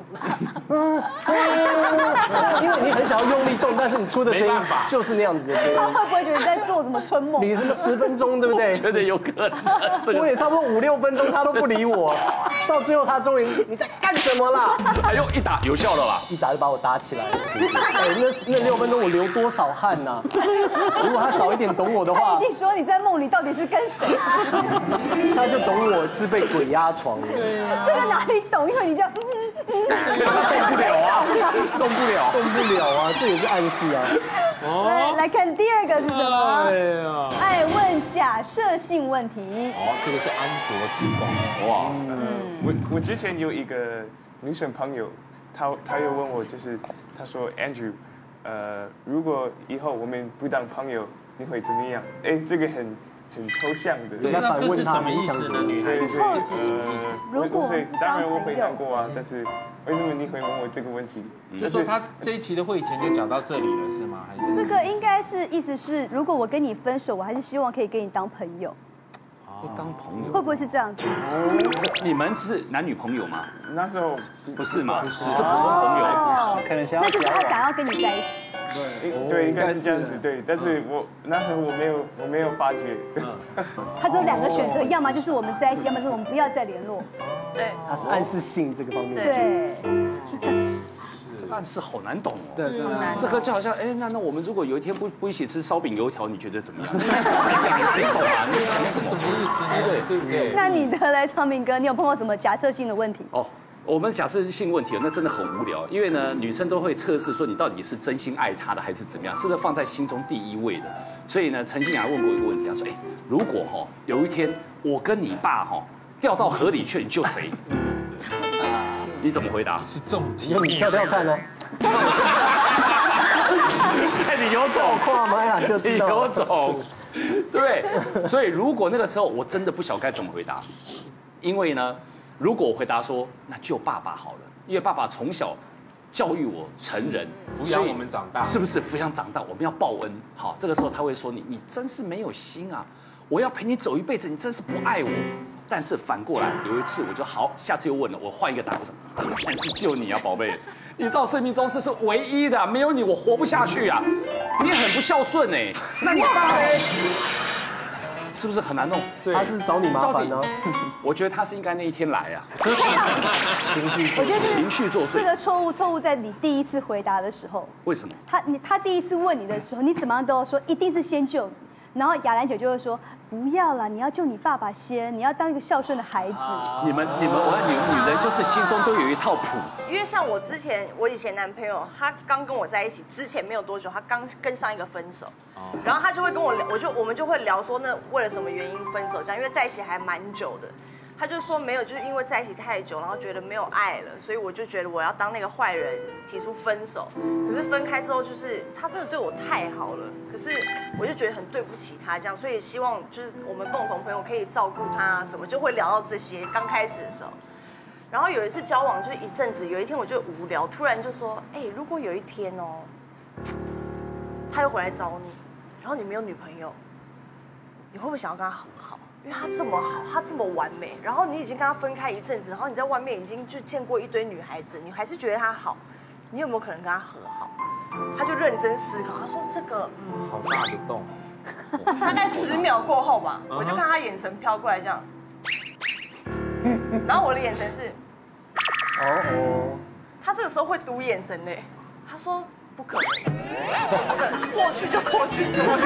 因为你很想要用力动，但是你出的声音就是那样子的声音。 他会不会觉得你在做什么春梦？ 你什么10分钟，对不对？ 觉得有可能。 我也差不多5、6分钟，他都不理我，到最后他终于你在干什么啦？ 哎呦，一打有效了吧？ 一打就把我打起来了。哎，那6分钟我流多少汗呐！如果他早一点懂我的话， 他一定说你在梦里到底是跟谁？ 他就懂我是被鬼压床了。 对啊，这个哪里懂？因为你就动不了啊，动不了啊，这也是暗示啊。 来看第2个是什么？ 哎呀， 爱问假设性问题。 哦，这个是安卓提供。哇， 我之前有一个女生朋友，她有问我，就是她说 Andrew，如果以后我们不当朋友，你会怎么样？哎，这个很抽象的。 对，那这是什么意思呢？女孩子，这是什么意思？ 如果当然我回答过啊，但是为什么你会问我这个问题？ 就说他这一期的会前就讲到这里了，是吗？还是这个应该是意思是，如果我跟你分手，我还是希望可以跟你当朋友。 当朋友会不会是这样子？ 你们是男女朋友吗？ 那时候不是嘛，只是普通朋友。 可能那就是他想要跟你在一起。 对，应该是这样子，对。但是我那时候我没有发觉。 他只有2个选择，要么就是我们在一起，要么就是我们不要再联络。 对， 他是暗示性这个方面。 对。 这个暗示好难懂哦。 对，真的。 这个就好像，哎，那我们如果有一天不一起吃烧饼油条，你觉得怎么样？谁懂啊？你讲什么意思？对不对？ 那你的嘞，昌明哥，你有碰过什么假设性的问题？ 哦。我们假设性问题，那真的很无聊，因为呢，女生都会测试说你到底是真心爱她的还是怎么样，是不是放在心中第一位的。所以呢，陈静雅问过一个问题，她说：“哎，如果有一天我跟你爸掉到河里去，你救谁？”你怎么回答？ 是重题， 你跳跳看哦。 你有种， 跨妈呀，就知道你有种，对。所以如果那个时候我真的不晓该怎么回答，因为呢。如果我回答说那救爸爸好了，因为爸爸从小教育我成人， 抚养我们长大， 是不是抚养长大？我们要报恩。好，这个时候他会说你真是没有心啊！我要陪你走一辈子，你真是不爱我。但是反过来有一次我就好，下次又问了，我换一个答案，我说当然是救你啊，宝贝！你在我生命中是唯一的，没有你我活不下去啊！你很不孝顺哎，那你爸嘞？是不是很难弄？ 对，他是找你麻烦呢。 我觉得他是应该那一天来啊。 情绪， 我觉得情绪作祟。 这个错误在你第一次回答的时候。 为什么？ 他第一次问你的时候，你怎么样都要说一定是先救你，然后雅兰姐就会说不要啦，你要救你爸爸先，你要当一个孝顺的孩子。 你们，我女人就是心中都有一套谱。 因为像我以前男朋友，他刚跟我在一起之前没有多久，他刚跟上一个分手。然后他就会跟我聊，我们就会聊说，那为了什么原因分手？这样，因为在一起还蛮久的。他就说没有，就是因为在一起太久，然后觉得没有爱了，所以我就觉得我要当那个坏人，提出分手。可是分开之后，就是他真的对我太好了，可是我就觉得很对不起他这样，所以希望就是我们共同朋友可以照顾他啊什么，就会聊到这些。刚开始的时候，然后有一次交往就一阵子，有一天我就无聊，突然就说，哎，如果有一天他又回来找你。然后你没有女朋友，你会不会想要跟他和好？因为他这么好，他这么完美，然后你已经跟他分开一阵子，然后你在外面已经就见过一堆女孩子，你还是觉得他好，你有没有可能跟他和好？他就认真思考，他说这个好大的洞。 大概10秒过后吧，我就看他眼神飘过来这样，然后我的眼神是，他这个时候会读眼神嘞，他说。不可能，过去就过去，怎么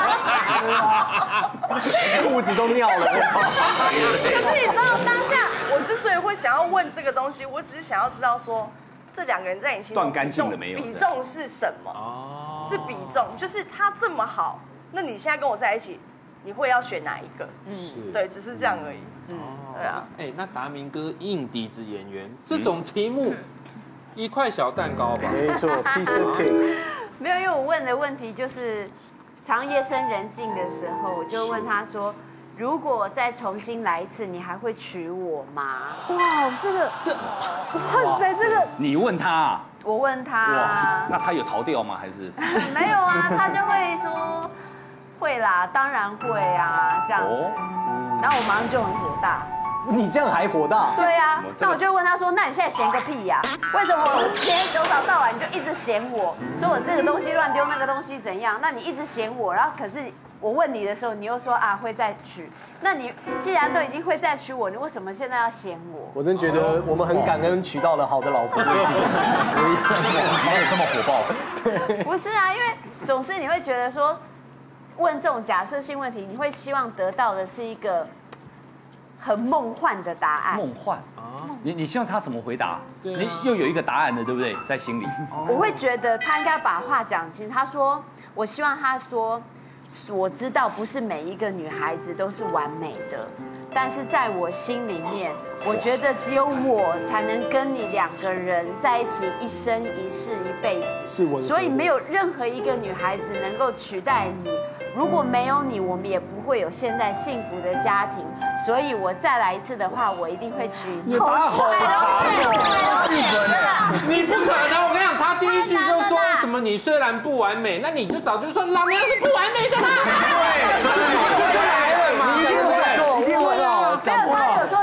裤子都尿了。 可是你知道当下，我之所以会想要问这个东西，我只是想要知道说，这2个人在你心中断干净了没有？ 比重是什么？哦，是比重，就是他这么好，那你现在跟我在一起，你会要选哪一个？对，只是这样而已。对啊。 哎，那达明哥硬底子演员这种题目。1块小蛋糕吧， 没错 ，piece of cake。 没有，因为我问的问题就是，常夜深人静的时候，我就问他说，如果再重新来一次，你还会娶我吗？ 哇，哇塞，这个你问他啊？ 我问他。 哇，那他有逃掉吗？还是？ 没有啊，他就会说会啦，当然会啊，这样子。然后我马上就很火大。 你这样还火大？ 对啊，那我就问他说：“那你现在嫌个屁呀？为什么我今天从早到晚就一直嫌我，说我这个东西乱丢，那个东西怎样？那你一直嫌我，然后可是我问你的时候，你又说啊会再娶。那你既然都已经会再娶我，你为什么现在要嫌我？” 我真觉得我们很感恩娶到了好的老婆。哪有这么火爆？ 对，不是啊，因为总是你会觉得说，问这种假设性问题，你会希望得到的是一个。很梦幻的答案。 梦幻啊！你希望他怎么回答？你又有一个答案了，对不对？在心里。 我会觉得他应该把话讲清。他说：“我希望他说，我知道不是每一个女孩子都是完美的，但是在我心里面，我觉得只有我才能跟你2个人在一起一生一世一辈子。 是我， 所以没有任何一个女孩子能够取代你。”如果没有你，我们也不会有现在幸福的家庭。所以我再来一次的话，我一定会娶你。 你答好长你不可能！我跟你讲，他第一句就说什么你虽然不完美，那你就早就说老娘是不完美的嘛。对，就来了嘛。 你一定会错，一定会错。 没有，他有说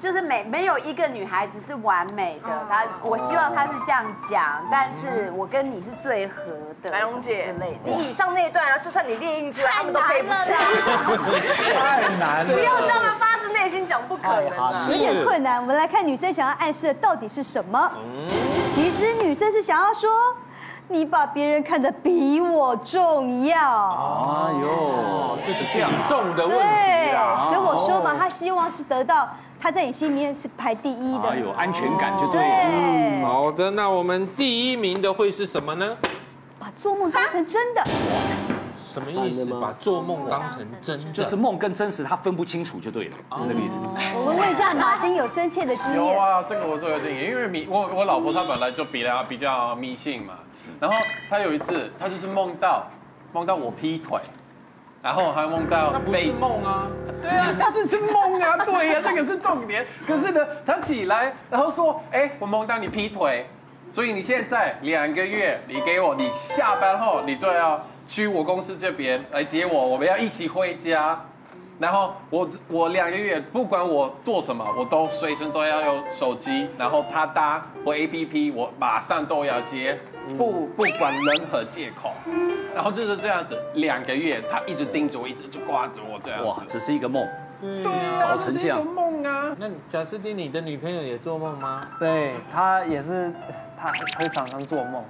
就是没有一个女孩子是完美的，我希望她是这样讲，但是我跟你是最合的， 白龙姐之类的。 你以上那一段啊，就算你列印出来，他们都背不起来， 太难了， 不要这样发自内心讲，不可能啊， 有点困难。我们来看女生想要暗示的到底是什么？其实女生是想要说，你把别人看得比我重要。 哎呦，这是这样重的问题对， 啊。 所以我说嘛，她希望是得到她在你心里面是排第一的。 有安全感就对了。 对， 好的，那我们第1名的会是什么呢？ 把做梦当成真的。 什么意思？把做梦当成真的， 就是梦跟真实他分不清楚就对了，是这个意思。 我们问一下马丁有深切的经验。 有啊，这个我做有经验，因为我老婆她本来就比较迷信嘛，然后她有一次她就是梦到我劈腿，然后还梦到不是梦啊。 对啊，她是梦啊，对呀，这个是重点。可是呢，她起来然后说，哎，我梦到你劈腿，所以你现在2个月，你给我，你下班后你就要去我公司这边来接我，我们要一起回家。然后我2个月，不管我做什么，我都随身都要用手机，然后他搭我 APP， 我马上都要接，不管任何借口。然后就是这样子，2个月他一直盯着我，一直就挂着我这样子。 哇，只是一个梦， 对搞成这样。 一个梦啊。 那贾斯汀，你的女朋友也做梦吗？ 对，她也是，她会常常做梦。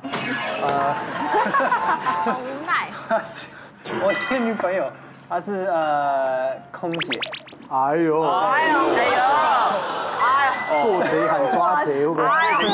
好无奈。 我前女朋友她是空姐。 哎呦，做贼喊抓贼，会不会？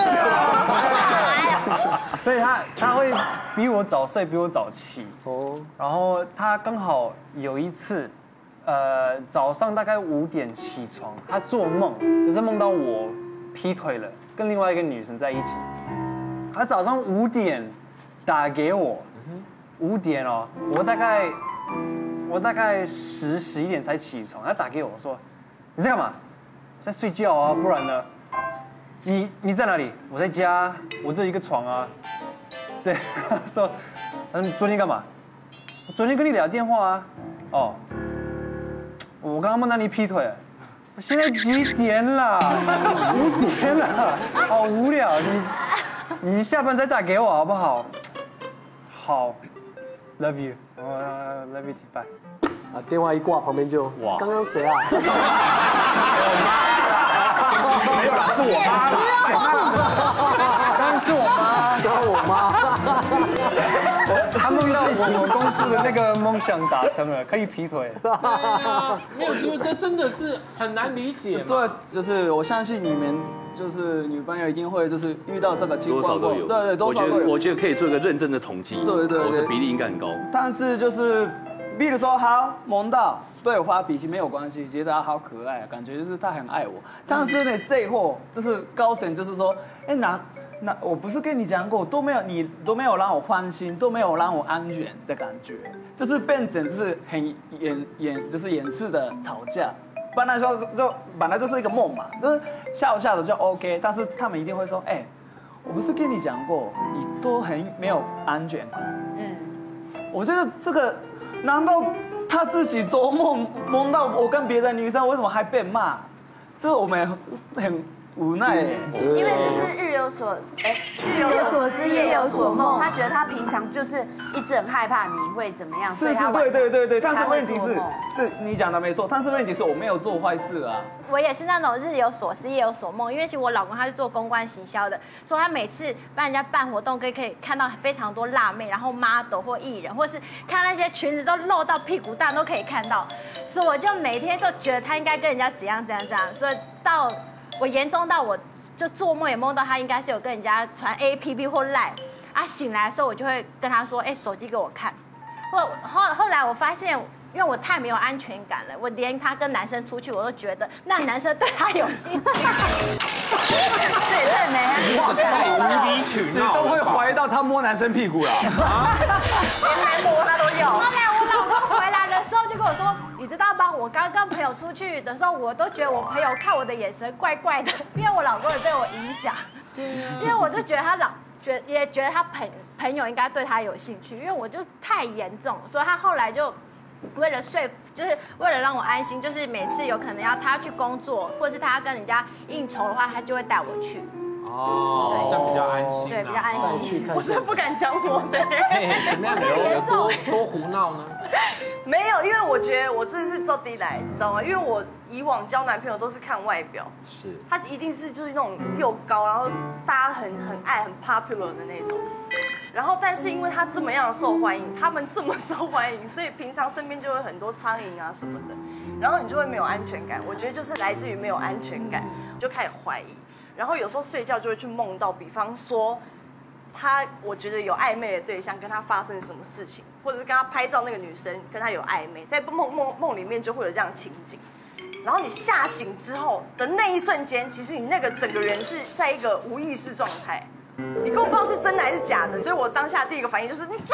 所以她会比我早睡，比我早起。哦。然后她刚好有一次，早上大概5点起床，她做梦，就是梦到我劈腿了，跟另外一个女生在一起。她早上5点打给我，5点哦，我大概10、11点才起床，她打给我说，你在干嘛？在睡觉啊，不然呢？你在哪里？我在家，我这一个床啊。对，说，昨天干嘛？我昨天跟你聊电话啊。哦，我刚刚梦到你劈腿。现在几点了？5点了，好无聊。你下班再打给我好不好？好 ，love you， love you， 拜。 啊，电话一挂，旁边就哇，刚刚谁啊？ 没有啦，是我妈。 当然是我妈， 刚刚我妈。她梦到我公司的那个梦想达成了，可以劈腿。 没有，因为这真的是很难理解嘛。 对，就是我相信你们就是女朋友一定会就是遇到这个情况过， 多少都有。 对，多少都有。 我觉得可以做一个认真的统计。 对， 这比例应该很高。 但是就是，比如说好梦到对我发脾气没有关系，觉得他好可爱，感觉就是他很爱我。但是呢，最后就是高层就是说，哎那我不是跟你讲过，你都没有让我放心，都没有让我安全的感觉，就是变成就是很掩饰的吵架。本来就是一个梦嘛，就是笑笑的就 OK， 但是他们一定会说，哎，我不是跟你讲过，你都很没有安全感。我觉得这个，难道他自己做梦到我跟别的女生，为什么还被骂？这我们很无奈耶。 因为就是日有所思，夜有所梦。他觉得他平常就是一直很害怕你会怎么样， 是，对。但是问题是你讲的没错，但是问题是我没有做坏事啊。 我也是那种日有所思夜有所梦，因为其实我老公他是做公关行销的，所以他每次帮人家办活动，可以看到非常多辣妹，然后 model 或艺人，或是看那些裙子都露到屁股蛋都可以看到，所以我就每天都觉得他应该跟人家怎样，所以到我严重到我就做梦也梦到他应该是有跟人家传 APP 或 LINE， 啊醒来的时候我就会跟他说，哎，手机给我看。后来我发现。因为我太没有安全感了，我连他跟男生出去，我都觉得那男生对他有兴趣， 这也太没安全感， 太无理取闹， 都会怀疑到他摸男生屁股了。 连来摸他都有。 后来我老公回来的时候就跟我说，你知道吗？我刚跟朋友出去的时候，我都觉得我朋友看我的眼神怪怪的，因为我老公也被我影响。因为我就觉得也觉得他朋友应该对他有兴趣，因为我就太严重，所以他后来就为了就是为了让我安心，就是每次有可能他去工作，或者是他要跟人家应酬的话，他就会带我去。 哦，这样比较安心。 对，比较安心。 我是不敢讲我的。 怎么样？有多胡闹呢？ 没有，因为我觉得我真的是做低来，你知道吗？因为我以往交男朋友都是看外表， 是他一定是就是那种又高，然后大家很爱很 popular 的那种。然后，但是因为他这么样受欢迎，他们这么受欢迎，所以平常身边就会很多苍蝇啊什么的，然后你就会没有安全感。我觉得就是来自于没有安全感，就开始怀疑。然后有时候睡觉就会去梦到，比方说我觉得有暧昧的对象跟他发生什么事情，或者是跟他拍照那个女生跟他有暧昧，在梦里面就会有这样情景。然后你吓醒之后的那一瞬间，其实你那个整个人是在一个无意识状态，你根本不知道是真的还是假的。所以我当下第一个反应就是你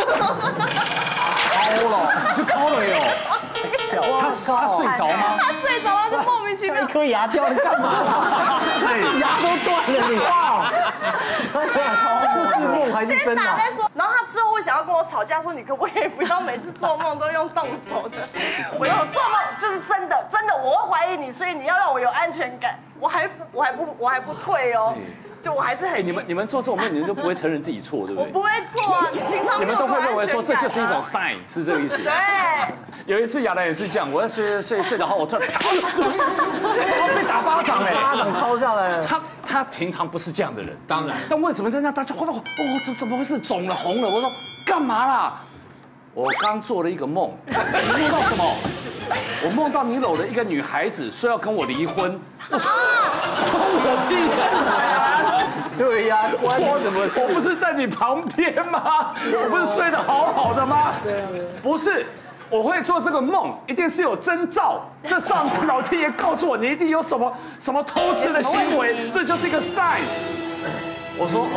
敲了哟。他睡着吗？ 他睡着了就莫名其妙。 一颗牙掉，你干嘛？牙都断了，你哇！这是梦还是真的？ 先打再说。然后他之后会想要跟我吵架，说你可不可以不要每次做梦都用动手的？我要做梦就是真的，真的我会怀疑你，所以你要让我有安全感。我还不退哦。就我还是很。 你们做这种梦，你们都不会承认自己错，对不对？ 我不会做啊，平常你们都会认为说这就是一种 sign， 是这个意思。 对。 有一次亚楠也是这样，我在睡得好，我突然啪，我被打巴掌哎， 巴掌敲下来了。 他平常不是这样的人， 当然。 但为什么在那他就晃到怎么回事？肿了红了？我说干嘛啦？我刚做了一个梦，你梦到什么？我梦到你搂了一个女孩子，说要跟我离婚。我说我屁事！ 对呀，关我什么事？ 我不是在你旁边吗？我不是睡得好好的吗？对啊，不是。我会做这个梦，一定是有征兆。这上老天爷告诉我，你一定有什么偷吃的行为，这就是一个 sign。我说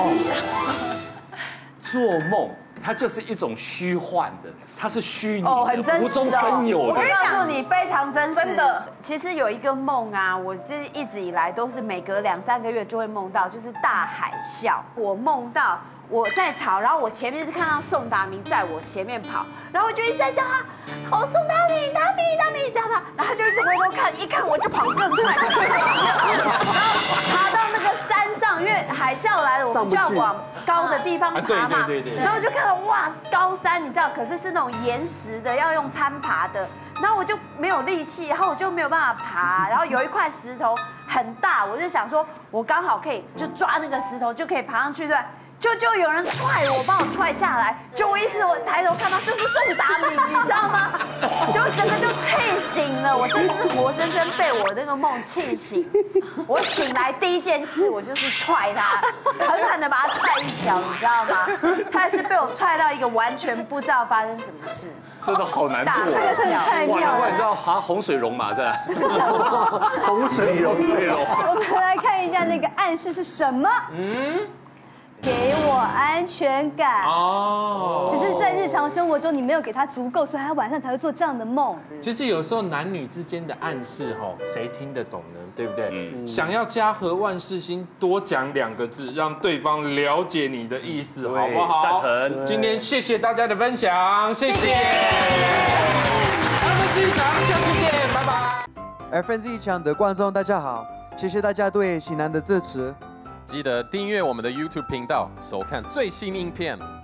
做梦它就是一种虚幻的，它是虚拟的，无中生有的。 我告诉你，非常真实。真的，其实有一个梦啊，我就是一直以来都是每隔2-3个月就会梦到，就是大海啸。我梦到我在逃，然后我前面是看到宋达明在我前面跑，然后我就一直在叫他，宋达明，叫他，然后他就一直回头看，一看我就跑更快，然后爬到那个山上，因为海啸来了，我们就要往高的地方爬嘛，然后就看到哇，高山你知道，可是是那种岩石的，要用攀爬的，然后我就没有力气，然后我就没有办法爬，然后有一块石头很大，我就想说，我刚好可以就抓那个石头就可以爬上去，对。就有人踹我，帮我踹下来，就我抬头看到就是宋达明，你知道吗？就整个就气醒了，我真的是活生生被我那个梦气醒。我醒来第一件事，我就是踹他，狠狠的把他踹一脚，你知道吗？他还是被我踹到一个完全不知道发生什么事。 真的好难做，哇！难怪你知道洪水龙嘛，在洪水龙。 我们来看一下那个暗示是什么。给我安全感哦，就是在日常生活中你没有给他足够，所以他晚上才会做这样的梦。 其实有时候男女之间的暗示谁听得懂呢？对不对？想要家和万事兴，多讲2个字，让对方了解你的意思，好不好？ 赞成。 今天谢谢大家的分享，谢谢。FNZ 一场，下次见，拜拜。 FNZ 一场的观众大家好，谢谢大家对喜男的支持。 记得订阅我们的 YouTube 频道，收看最新影片。